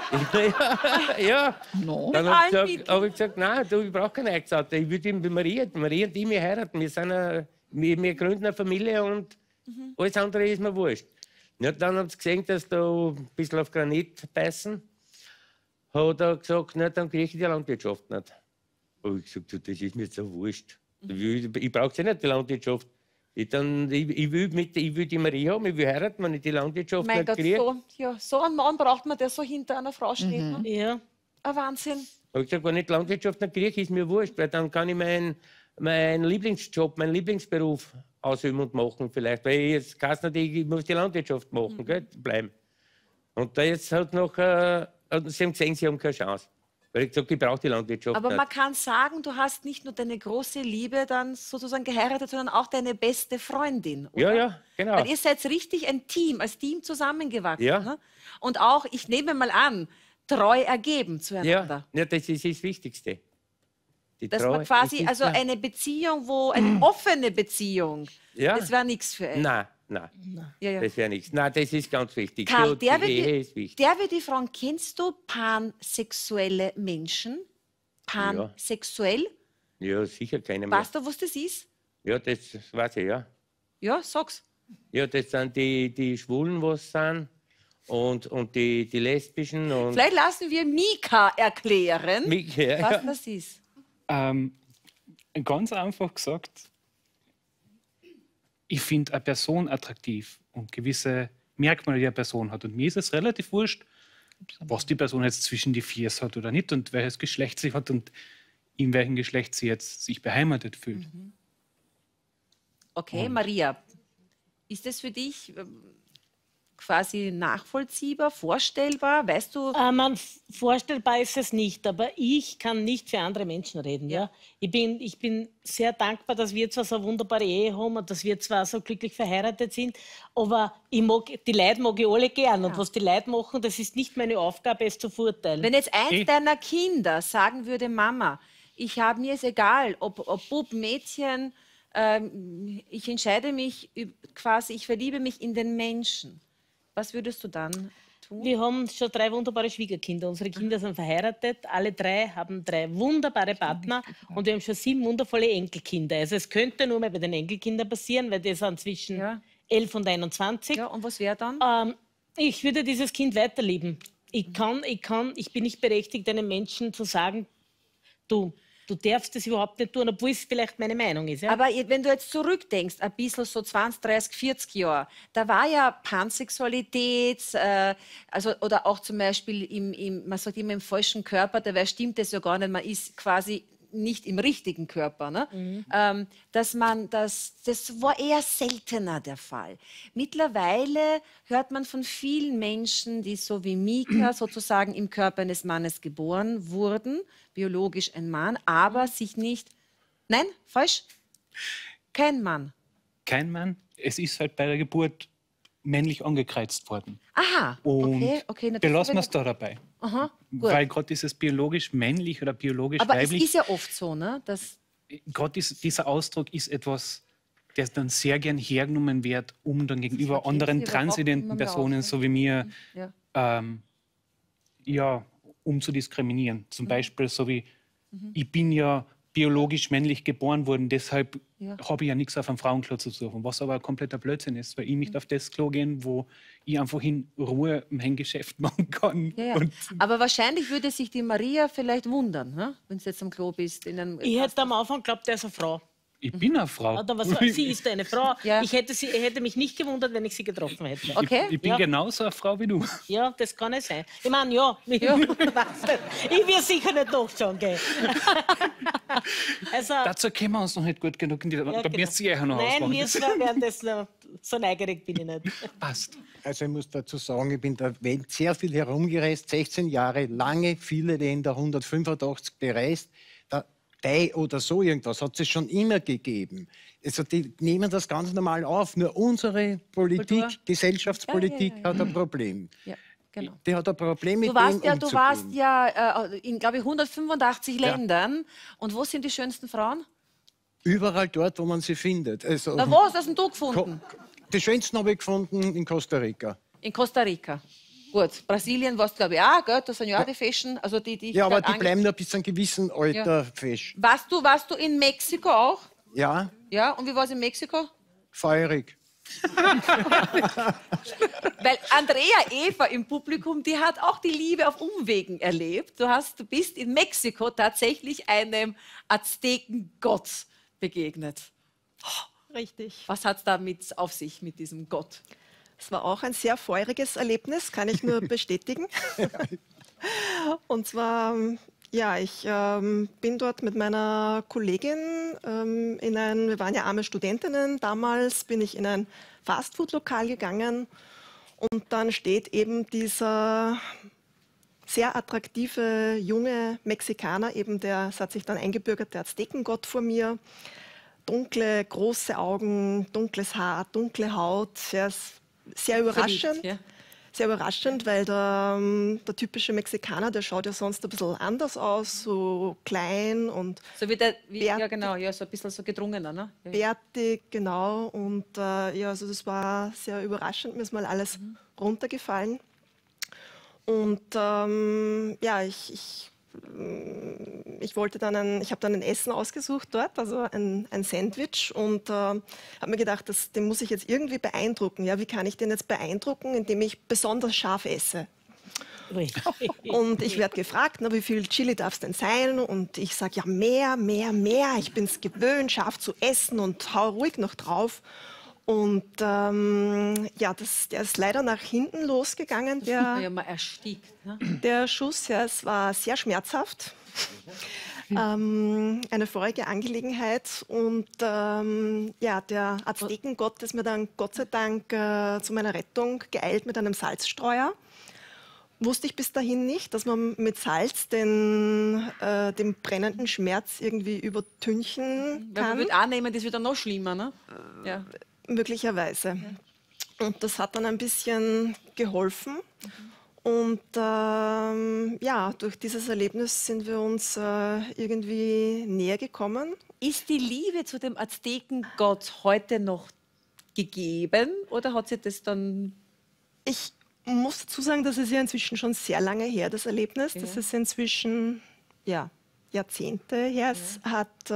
ja. No. Dann habe ich gesagt, nein, du, ich brauche kein neues Auto. Ich würde mit Maria und ich mich heiraten. Wir gründen eine Familie und alles andere ist mir wurscht. Ja, dann haben sie gesehen, dass da ein bisschen auf Granit beißen. Hat er gesagt, na, dann kriege ich die Landwirtschaft nicht. Habe ich gesagt, du, das ist mir so wurscht. Ich brauche ja nicht, die Landwirtschaft. Ich will die Maria haben, ich will heiraten, wenn ich die Landwirtschaft Mein nicht Gott, kriege. so einen Mann braucht man, der so hinter einer Frau steht. Ne? Ja. Ein Wahnsinn. Habe ich gesagt, wenn ich die Landwirtschaft nicht kriege, ist mir wurscht, weil dann kann ich meinen Lieblingsjob, meinen Lieblingsberuf ausüben und machen vielleicht. Weil jetzt kann es nicht, ich muss die Landwirtschaft machen, gell, bleiben. Und da jetzt hat noch, sie haben gesehen, sie haben keine Chance. Weil ich gesagt, ich brauche die Landwirtschaft Aber nicht. man kann sagen, du hast nicht nur deine große Liebe dann sozusagen geheiratet, sondern auch deine beste Freundin. Oder? Ja, ja, genau. Weil ihr seid richtig ein Team, als Team zusammengewachsen. Ja. Ne? Und auch, ich nehme mal an, treu ergeben zueinander. Ja, das ist das Wichtigste. Die Dass Treue, man quasi, das ist also klar. eine Beziehung, eine offene Beziehung, Ja. das wäre nichts für euch. Nein, Ja, ja. das wäre nichts. Nein, das ist ganz wichtig. Karl, Die Ehe ist wichtig. der wird die Fragen, kennst du pansexuelle Menschen? Pansexuell? Ja, sicher keine mehr. Weißt du, was das ist? Ja, das weiß ich, ja. Ja, sag's. Ja, das sind die Schwulen, was sind, und die Lesbischen. Und Vielleicht lassen wir Mika erklären, Ja, was ja. das ist. Ganz einfach gesagt, ich finde eine Person attraktiv und gewisse Merkmale, die eine Person hat. Und mir ist es relativ wurscht, was die Person jetzt zwischen die Viers hat oder nicht und welches Geschlecht sie hat und in welchem Geschlecht sie jetzt sich beheimatet fühlt. Okay, Maria, ist das für dich quasi nachvollziehbar, vorstellbar? Weißt du, Vorstellbar ist es nicht, aber ich kann nicht für andere Menschen reden. Ja. Ich bin sehr dankbar, dass wir zwar so eine wunderbare Ehe haben und dass wir zwar so glücklich verheiratet sind, aber die Leute mag ich alle gern. Und was die Leute machen, das ist nicht meine Aufgabe, es zu verurteilen. wenn jetzt eins deiner Kinder sagen würde, Mama, mir ist egal, ob Bub, Mädchen, ich entscheide mich quasi, ich verliebe mich in den Menschen. Was würdest du dann tun? Wir haben schon 3 wunderbare Schwiegerkinder. Unsere Kinder sind verheiratet. Alle 3 haben 3 wunderbare Partner. Und wir haben schon 7 wundervolle Enkelkinder. Also es könnte nur mal bei den Enkelkindern passieren, weil die sind zwischen 11 und 21. Ja, und was wäre dann? Ich würde dieses Kind weiterlieben. Ich bin nicht berechtigt, einem Menschen zu sagen, du darfst das überhaupt nicht tun, obwohl es vielleicht meine Meinung ist. Ja? Aber wenn du jetzt zurückdenkst, ein bisschen so 20, 30, 40 Jahre, da war ja Pansexualität, oder auch zum Beispiel, man sagt immer im falschen Körper, dabei stimmt das ja gar nicht, man ist quasi nicht im richtigen Körper. Ne? Das war eher seltener der Fall. Mittlerweile hört man von vielen Menschen, die so wie Mika sozusagen im Körper eines Mannes geboren wurden, biologisch ein Mann, aber sich nicht... Nein, falsch? Kein Mann. Kein Mann. Es ist halt bei der Geburt männlich angekreuzt worden. Aha, Und okay. Na, belassen wir es da dabei. Aha, gut. Weil gerade dieses biologisch männlich oder biologisch Aber es weiblich, ist ja oft so, ne? gerade dieser Ausdruck ist etwas, der dann sehr gern hergenommen wird, um dann gegenüber anderen wir transidenten brauchen immer mehr Personen, auf, so wie mir, Ja. um zu diskriminieren. Zum Beispiel so wie, ich bin ja biologisch männlich geboren worden, deshalb habe ich ja nichts auf einem Frauenklo zu suchen, was aber ein kompletter Blödsinn ist, weil ich nicht auf das Klo gehen, wo ich einfach in Ruhe mein Geschäft machen kann. Ja. Und Aber wahrscheinlich würde sich die Maria vielleicht wundern, ne? Wenn du jetzt am Klo bist. Ich hätte am Anfang geglaubt, er ist eine Frau. ich bin eine Frau. Aber sie ist eine Frau. Ja. Ich hätte mich nicht gewundert, wenn ich sie getroffen hätte. Okay. Ich bin genauso eine Frau wie du. Ja, das kann nicht sein. Ich meine, ich will sicher nicht nachschauen gehen. Also, Dazu kennen wir uns noch nicht gut genug. Da wirst du ja noch nein, ausmachen. wir werden das noch, so neugierig bin ich nicht. Passt. Also ich muss dazu sagen, ich bin der Welt sehr viel herumgereist, 16 Jahre, lange, viele Länder, 185 bereist. Partei oder so irgendwas, hat es schon immer gegeben. Also die nehmen das ganz normal auf. Nur unsere Politik, Kultur. Gesellschaftspolitik Ja. hat ein Problem. Ja, genau. Die hat ein Problem mit Du warst dem ja in, glaube ich, 185 Ländern. Und wo sind die schönsten Frauen? Überall dort, wo man sie findet. Also, Na, was hast denn du gefunden? die schönsten habe ich gefunden in Costa Rica. In Costa Rica. Gut, Brasilien warst du, glaube ich, auch, gell? Das sind ja auch die Fashion. Also die Ja, aber dann die bleiben nur bis zu einem gewissen Alter fesch. Warst du in Mexiko auch? Ja, Ja, und wie war es in Mexiko? feurig. Weil Andrea Eva im Publikum, die hat auch die Liebe auf Umwegen erlebt. Du bist in Mexiko tatsächlich einem Aztekengott begegnet. Richtig. Was hat es damit auf sich mit diesem Gott? Es war auch ein sehr feuriges Erlebnis, kann ich nur bestätigen. Und zwar, ja, ich bin dort mit meiner Kollegin wir waren ja arme Studentinnen, damals bin ich in ein Fastfood-Lokal gegangen und dann steht eben dieser sehr attraktive junge Mexikaner, eben das hat sich dann eingebürgert, der Aztekengott vor mir. Dunkle, große Augen, dunkles Haar, dunkle Haut, sehr überraschend. Verliebt, ja. Sehr überraschend, weil der typische Mexikaner, der schaut ja sonst ein bisschen anders aus, so klein und So wie ja Bärtig. genau, ja, so ein bisschen so gedrungener, ne? Ja. bärtig, genau. Und ja, also das war sehr überraschend, mir ist mal alles runtergefallen. Und ja, ich habe dann ein Essen ausgesucht dort, also ein Sandwich und habe mir gedacht, den muss ich jetzt irgendwie beeindrucken. Ja, wie kann ich den jetzt beeindrucken, indem ich besonders scharf esse? Und ich werde gefragt, na, wie viel Chili darf es denn sein? Und ich sage, ja, mehr, mehr, mehr. Ich bin es gewöhnt, scharf zu essen und hau ruhig noch drauf. Und ja, der ist leider nach hinten losgegangen, Ja, man erstickt. Ne? der Schuss. Ja, es war sehr schmerzhaft. Eine feurige Angelegenheit. Und ja, der Aztekengott ist mir dann Gott sei Dank zu meiner Rettung geeilt mit einem Salzstreuer. Wusste ich bis dahin nicht, dass man mit Salz den brennenden Schmerz irgendwie übertünchen Weil man kann. wird annehmen, das wird dann noch schlimmer. Ne? Ja. Möglicherweise. Und das hat dann ein bisschen geholfen. Und ja, durch dieses Erlebnis sind wir uns irgendwie näher gekommen. Ist die Liebe zu dem Aztekengott heute noch gegeben oder hat sich das dann... Ich muss dazu sagen, das ist ja inzwischen schon sehr lange her, das Erlebnis. Das ist inzwischen ja, Jahrzehnte her. Es hat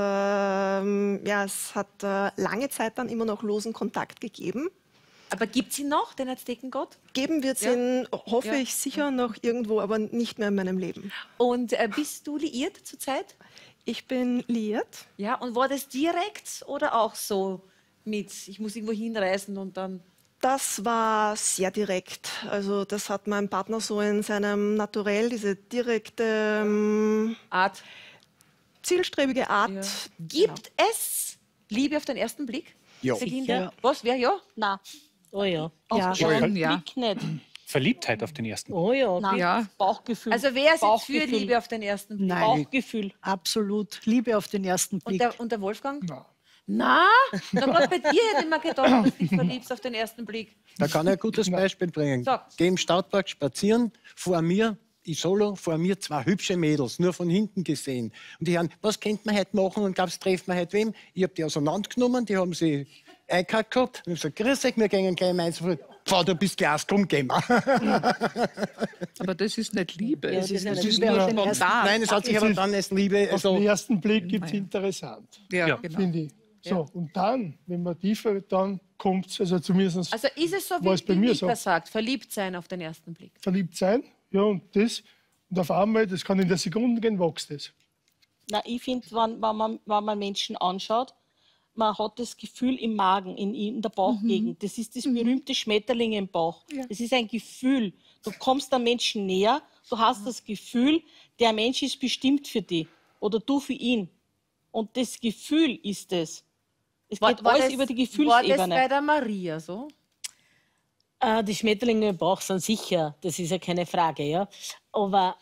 lange Zeit dann immer noch losen Kontakt gegeben. Aber gibt es ihn noch, den Aztekengott? Geben wird es ihn, hoffe ich, sicher noch irgendwo, aber nicht mehr in meinem Leben. Und bist du liiert zurzeit? Ich bin liiert. Ja, und war das direkt oder auch so mit, ich muss irgendwo hinreisen und dann... Das war sehr direkt. Also das hat mein Partner so in seinem Naturell, diese direkte, Art. zielstrebige Art. Ja. Gibt es Liebe auf den ersten Blick? Ja. Sicher. Was, wer ja? Nein, Oh ja. auf Schon, den ja. Blick nicht. Verliebtheit auf den ersten. Oh ja. Nein, Ja. Bauchgefühl. Also wer ist jetzt für Bauchgefühl. Liebe auf den ersten Blick? Nein, Bauchgefühl. absolut. Liebe auf den ersten Blick. Und der Wolfgang? Na, Na, gerade bei dir hätte ich mir gedacht, dass du dich verliebst auf den ersten Blick. Da kann ich ein gutes Beispiel bringen. Sag's. Geh im Stadtpark spazieren, vor mir, ich solo, vor mir zwei hübsche Mädels, nur von hinten gesehen. Und die haben, was könnte man heute machen? Und glaubst, treffen wir heute wem? Ich habe die auseinandergenommen, die haben sie eingehackt gehabt. Und ich habe gesagt, grüß euch, wir gehen gleich meins. Pfau, du bist Glas, komm, gehen wir. Aber das ist nicht Liebe. Ja, Das ist das nur ist Liebe auf den spontan. Nein, es hat sich aber dann als Liebe... auf Also, den ersten Blick gibt es interessant, Ja, Ja. genau. finde ich. So, und dann, wenn man tiefer, dann kommt es, also zumindest Also ist es so, War es bei wie mir Mika so? sagt, verliebt sein auf den ersten Blick. verliebt sein, ja, und auf einmal, das kann in der Sekunde gehen, wächst es. Na, ich finde, wenn man Menschen anschaut, man hat das Gefühl im Magen, in der Bauchgegend. Das ist das berühmte Schmetterling im Bauch. Das ist ein Gefühl. Du kommst einem Menschen näher, du hast das Gefühl, der Mensch ist bestimmt für dich oder du für ihn. Und das Gefühl ist es. Es geht alles über die War das Gefühlsebene. bei der Maria so? Die Schmetterlinge im Bauch sind sicher, das ist ja keine Frage. Ja. Aber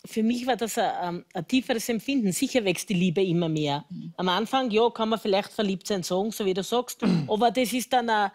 für mich war das ein tieferes Empfinden. Sicher wächst die Liebe immer mehr. Am Anfang, ja, kann man vielleicht verliebt sein, sagen, so wie du sagst, aber das ist dann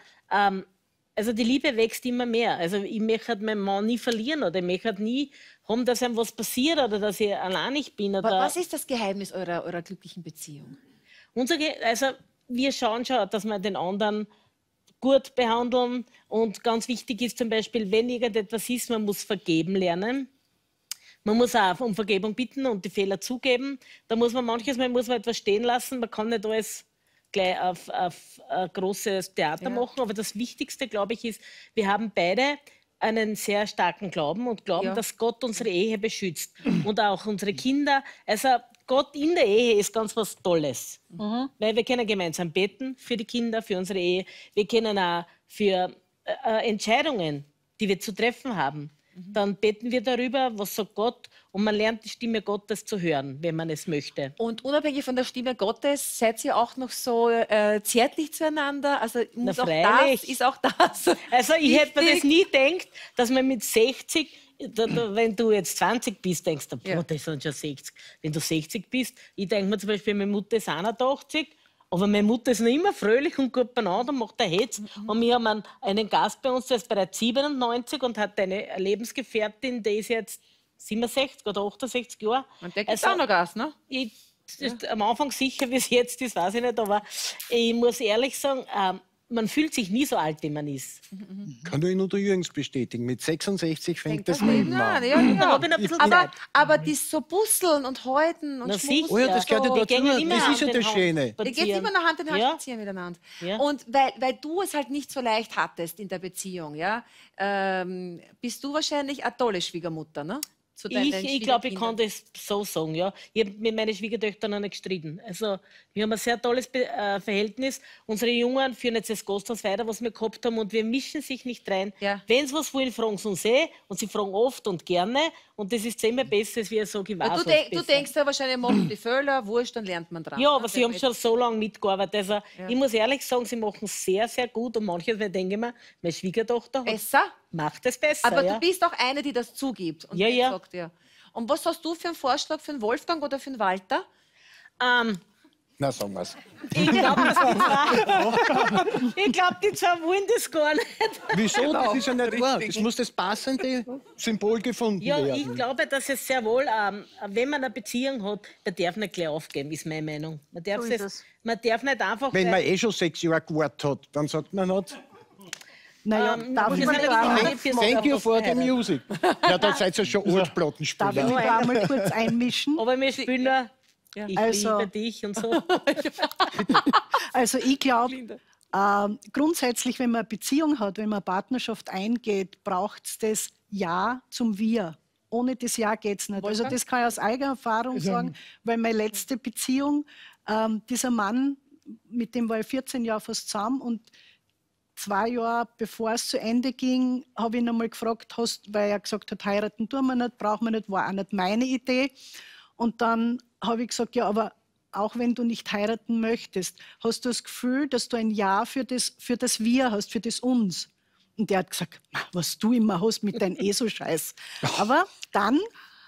also die Liebe wächst immer mehr. Also ich möchte meinen Mann nie verlieren oder ich möchte nie haben, dass einem was passiert oder dass ich alleinig bin. Oder Was ist das Geheimnis eurer glücklichen Beziehung? Also wir schauen schon, dass wir den anderen gut behandeln. Und ganz wichtig ist zum Beispiel, wenn irgendetwas ist, man muss vergeben lernen. Man muss auch um Vergebung bitten und die Fehler zugeben. Da muss man manches Mal etwas stehen lassen. Man kann nicht alles gleich auf ein großes Theater machen. Aber das Wichtigste, glaube ich, ist, wir haben beide einen sehr starken Glauben und glauben, dass Gott unsere Ehe beschützt und auch unsere Kinder. Also Gott in der Ehe ist ganz was Tolles. Weil wir können gemeinsam beten für die Kinder, für unsere Ehe. Wir können auch für Entscheidungen, die wir zu treffen haben. Dann beten wir darüber, was sagt Gott, und man lernt die Stimme Gottes zu hören, wenn man es möchte. Und unabhängig von der Stimme Gottes, seid ihr auch noch so zärtlich zueinander? Also muss auch das, ist auch das. Also ich hätte mir das nie gedacht, dass man mit 60, wenn du jetzt 20 bist, denkst du, boah, das sind schon 60. Wenn du 60 bist, ich denke mir zum Beispiel, meine Mutter ist 81, aber meine Mutter ist noch immer fröhlich und gut beieinander und macht der Hetz. Und wir haben einen Gast bei uns, der ist bereits 97 und hat eine Lebensgefährtin, die ist jetzt 67 oder 68 Jahre. Und der gibt auch noch Gas, ne? Am Anfang sicher, wie es jetzt ist, weiß ich nicht, aber ich muss ehrlich sagen, man fühlt sich nie so alt, wie man ist. Kann ich nur der Jürgens bestätigen. Mit 66 fängt das Leben Leben an. Ja. Aber das so busseln und häuten und schmusen. Oh ja, das gehört ja dazu. Das ist ja das Schöne. Ihr geht immer noch Hand in Hand spazieren miteinander. Ja. Und weil du es halt nicht so leicht hattest in der Beziehung, ja, bist du wahrscheinlich eine tolle Schwiegermutter, ne? Ich glaube, ich kann das so sagen. Ja. Ich habe mit meinen Schwiegertöchtern noch nicht gestritten. Also, wir haben ein sehr tolles Verhältnis. Unsere Jungen führen jetzt das Gasthaus weiter, was wir gehabt haben, und wir mischen sich nicht rein. Ja. Wenn sie was wollen, fragen sie uns und sie fragen oft und gerne. Und das ist immer besser, als wie ich sage, ich weiß du denkst ja wahrscheinlich, machen die Fehler, wurscht, dann lernt man dran. Ja, aber sie haben schon so lange mitgearbeitet. Also, ich muss ehrlich sagen, sie machen es sehr, sehr gut. Und manches Mal denke ich mir, meine Schwiegertochter macht es besser. Aber du bist auch eine, die das zugibt. Und sagt, Und was hast du für einen Vorschlag für den Wolfgang oder für den Walter? Na, sagen wir's. Ich glaube, die zwei wollen das gar nicht. Wieso? Das ist ja nicht wahr. Es muss das passende Symbol gefunden werden. Ja, ich glaube, dass es sehr wohl, wenn man eine Beziehung hat, man darf nicht gleich aufgeben, ist meine Meinung. Man darf nicht einfach... Wenn man schon 6 Jahre gewartet hat, dann sagt man nicht... Naja, darf ich Thank you for the music. Ja, da seid ihr schon Altplattenspieler. Darf ich noch einmal kurz einmischen? Aber wir spielen nur Ich liebe dich und so. Also ich glaube, grundsätzlich, wenn man eine Beziehung hat, wenn man eine Partnerschaft eingeht, braucht es das Ja zum Wir. Ohne das Ja geht es nicht. Also das kann ich aus eigener Erfahrung sagen, weil meine letzte Beziehung, dieser Mann, mit dem war ich 14 Jahre fast zusammen, und 2 Jahre bevor es zu Ende ging, habe ich ihn einmal gefragt, weil er gesagt hat, heiraten tun wir nicht, brauchen wir nicht, war auch nicht meine Idee. Und dann habe ich gesagt, ja, aber auch wenn du nicht heiraten möchtest, hast du das Gefühl, dass du ein Ja für das Wir hast, für das Uns. Und der hat gesagt, was du immer hast mit deinem ESO-Scheiß. Aber dann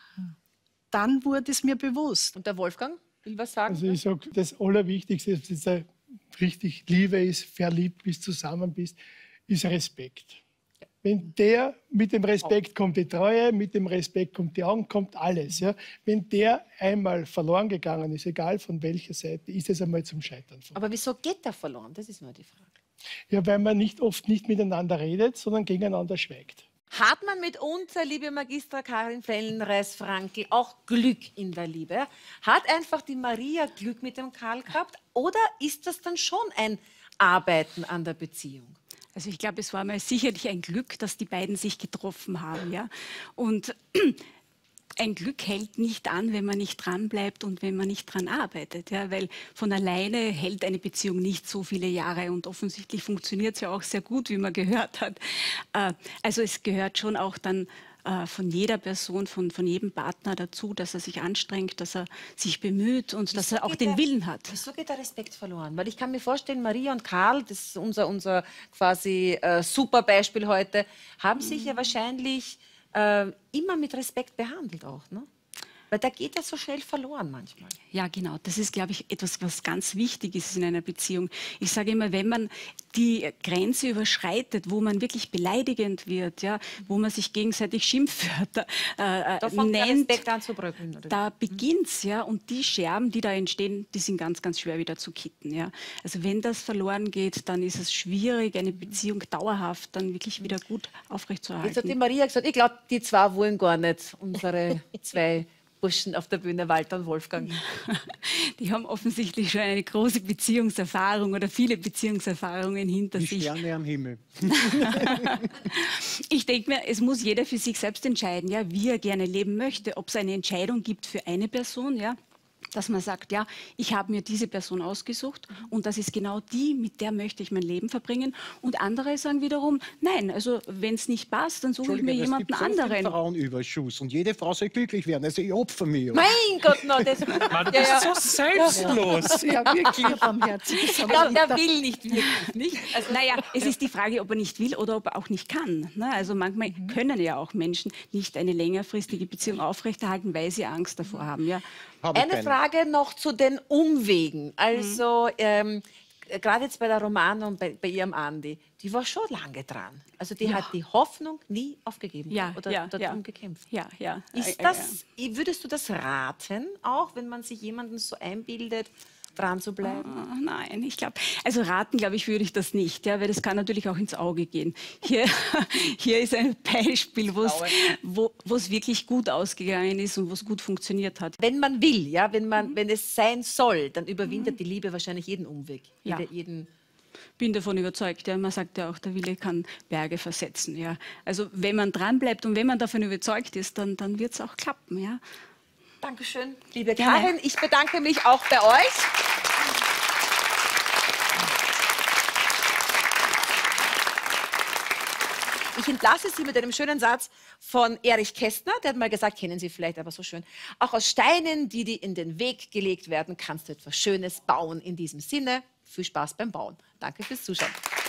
wurde es mir bewusst. Und der Wolfgang will was sagen? Also ich sage, das Allerwichtigste, dass du richtig Liebe ist, verliebt bist, zusammen bist, ist Respekt. Wenn der, mit dem Respekt kommt die Treue, mit dem Respekt kommt die Augen, kommt alles. Ja? Wenn der einmal verloren gegangen ist, egal von welcher Seite, ist es einmal zum Scheitern. Aber wieso geht der verloren? Das ist mal die Frage. Ja, weil man oft nicht miteinander redet, sondern gegeneinander schweigt. Hat man mit unserer liebe Magistra Karin Fellenreis-Frankel auch Glück in der Liebe? Hat einfach die Maria Glück mit dem Karl gehabt? Oder ist das dann schon ein Arbeiten an der Beziehung? Also ich glaube, es war mal sicherlich ein Glück, dass die beiden sich getroffen haben. Ja? Und ein Glück hält nicht an, wenn man nicht dran bleibt und wenn man nicht dran arbeitet. Ja? Weil von alleine hält eine Beziehung nicht so viele Jahre, und offensichtlich funktioniert es ja auch sehr gut, wie man gehört hat. Also es gehört schon auch dann von jeder Person, von jedem Partner dazu, dass er sich anstrengt, dass er sich bemüht und dass er auch den Willen hat. Wieso geht der Respekt verloren? Weil ich kann mir vorstellen, Maria und Karl, das ist unser quasi super Beispiel heute, haben sich ja wahrscheinlich immer mit Respekt behandelt auch, ne? Weil da geht das so schnell verloren manchmal. Ja, genau. Das ist, glaube ich, etwas, was ganz wichtig ist in einer Beziehung. Ich sage immer, wenn man die Grenze überschreitet, wo man wirklich beleidigend wird, ja, wo man sich gegenseitig Schimpfwörter nennt, da beginnt's, ja. Und die Scherben, die da entstehen, die sind ganz, ganz schwer wieder zu kitten, ja. Also wenn das verloren geht, dann ist es schwierig, eine Beziehung dauerhaft dann wirklich wieder gut aufrechtzuerhalten. Jetzt hat die Maria gesagt, ich glaube, die zwei wollen gar nicht, unsere zwei Burschen auf der Bühne, Walter und Wolfgang. Die haben offensichtlich schon eine große Beziehungserfahrung oder viele Beziehungserfahrungen hinter sich. Die Sterne am Himmel. Ich denke mir, es muss jeder für sich selbst entscheiden, ja, wie er gerne leben möchte. Ob es eine Entscheidung gibt für eine Person, ja, dass man sagt, ja, ich habe mir diese Person ausgesucht und das ist genau die, mit der möchte ich mein Leben verbringen. Und andere sagen wiederum, nein, also wenn es nicht passt, dann suche ich mir jemanden anderen. Es gibt so Frauenüberschuss und jede Frau soll glücklich werden. Also ich opfer mich. Mein Gott, no, das... Man, du bist so selbstlos. Ja, wirklich barmherzig. Ich glaube, der will nicht wirklich. Nicht? Also, naja, es ist die Frage, ob er nicht will oder ob er auch nicht kann. Ne? Also manchmal können ja auch Menschen nicht eine längerfristige Beziehung aufrechterhalten, weil sie Angst davor haben. Ja. Eine Frage noch zu den Umwegen. Also gerade jetzt bei der Romana und bei ihrem Andi, die war schon lange dran. Also die hat die Hoffnung nie aufgegeben oder darum gekämpft. Ja, ja. Ist das, würdest du das raten, auch wenn man sich jemanden so einbildet, dran zu bleiben? Oh, nein, ich glaube, also raten, glaube ich, würde ich das nicht, ja, weil das kann natürlich auch ins Auge gehen. Hier ist ein Beispiel, wo es wirklich gut ausgegangen ist und wo es gut funktioniert hat. Wenn man will, ja, wenn es sein soll, dann überwindet die Liebe wahrscheinlich jeden Umweg. Ja. Bin davon überzeugt. Ja. Man sagt ja auch, der Wille kann Berge versetzen. Ja. Also wenn man dran bleibt und wenn man davon überzeugt ist, dann wird es auch klappen. Ja. Dankeschön, liebe Karin. Ich bedanke mich auch bei euch. Ich entlasse Sie mit einem schönen Satz von Erich Kästner. Der hat mal gesagt, kennen Sie vielleicht, aber so schön. Auch aus Steinen, die dir in den Weg gelegt werden, kannst du etwas Schönes bauen. In diesem Sinne, viel Spaß beim Bauen. Danke fürs Zuschauen.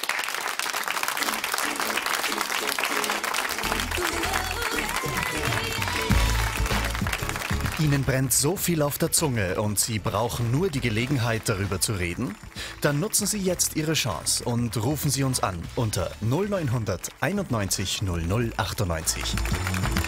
Ihnen brennt so viel auf der Zunge und Sie brauchen nur die Gelegenheit, darüber zu reden? Dann nutzen Sie jetzt Ihre Chance und rufen Sie uns an unter 0900 91 00 98.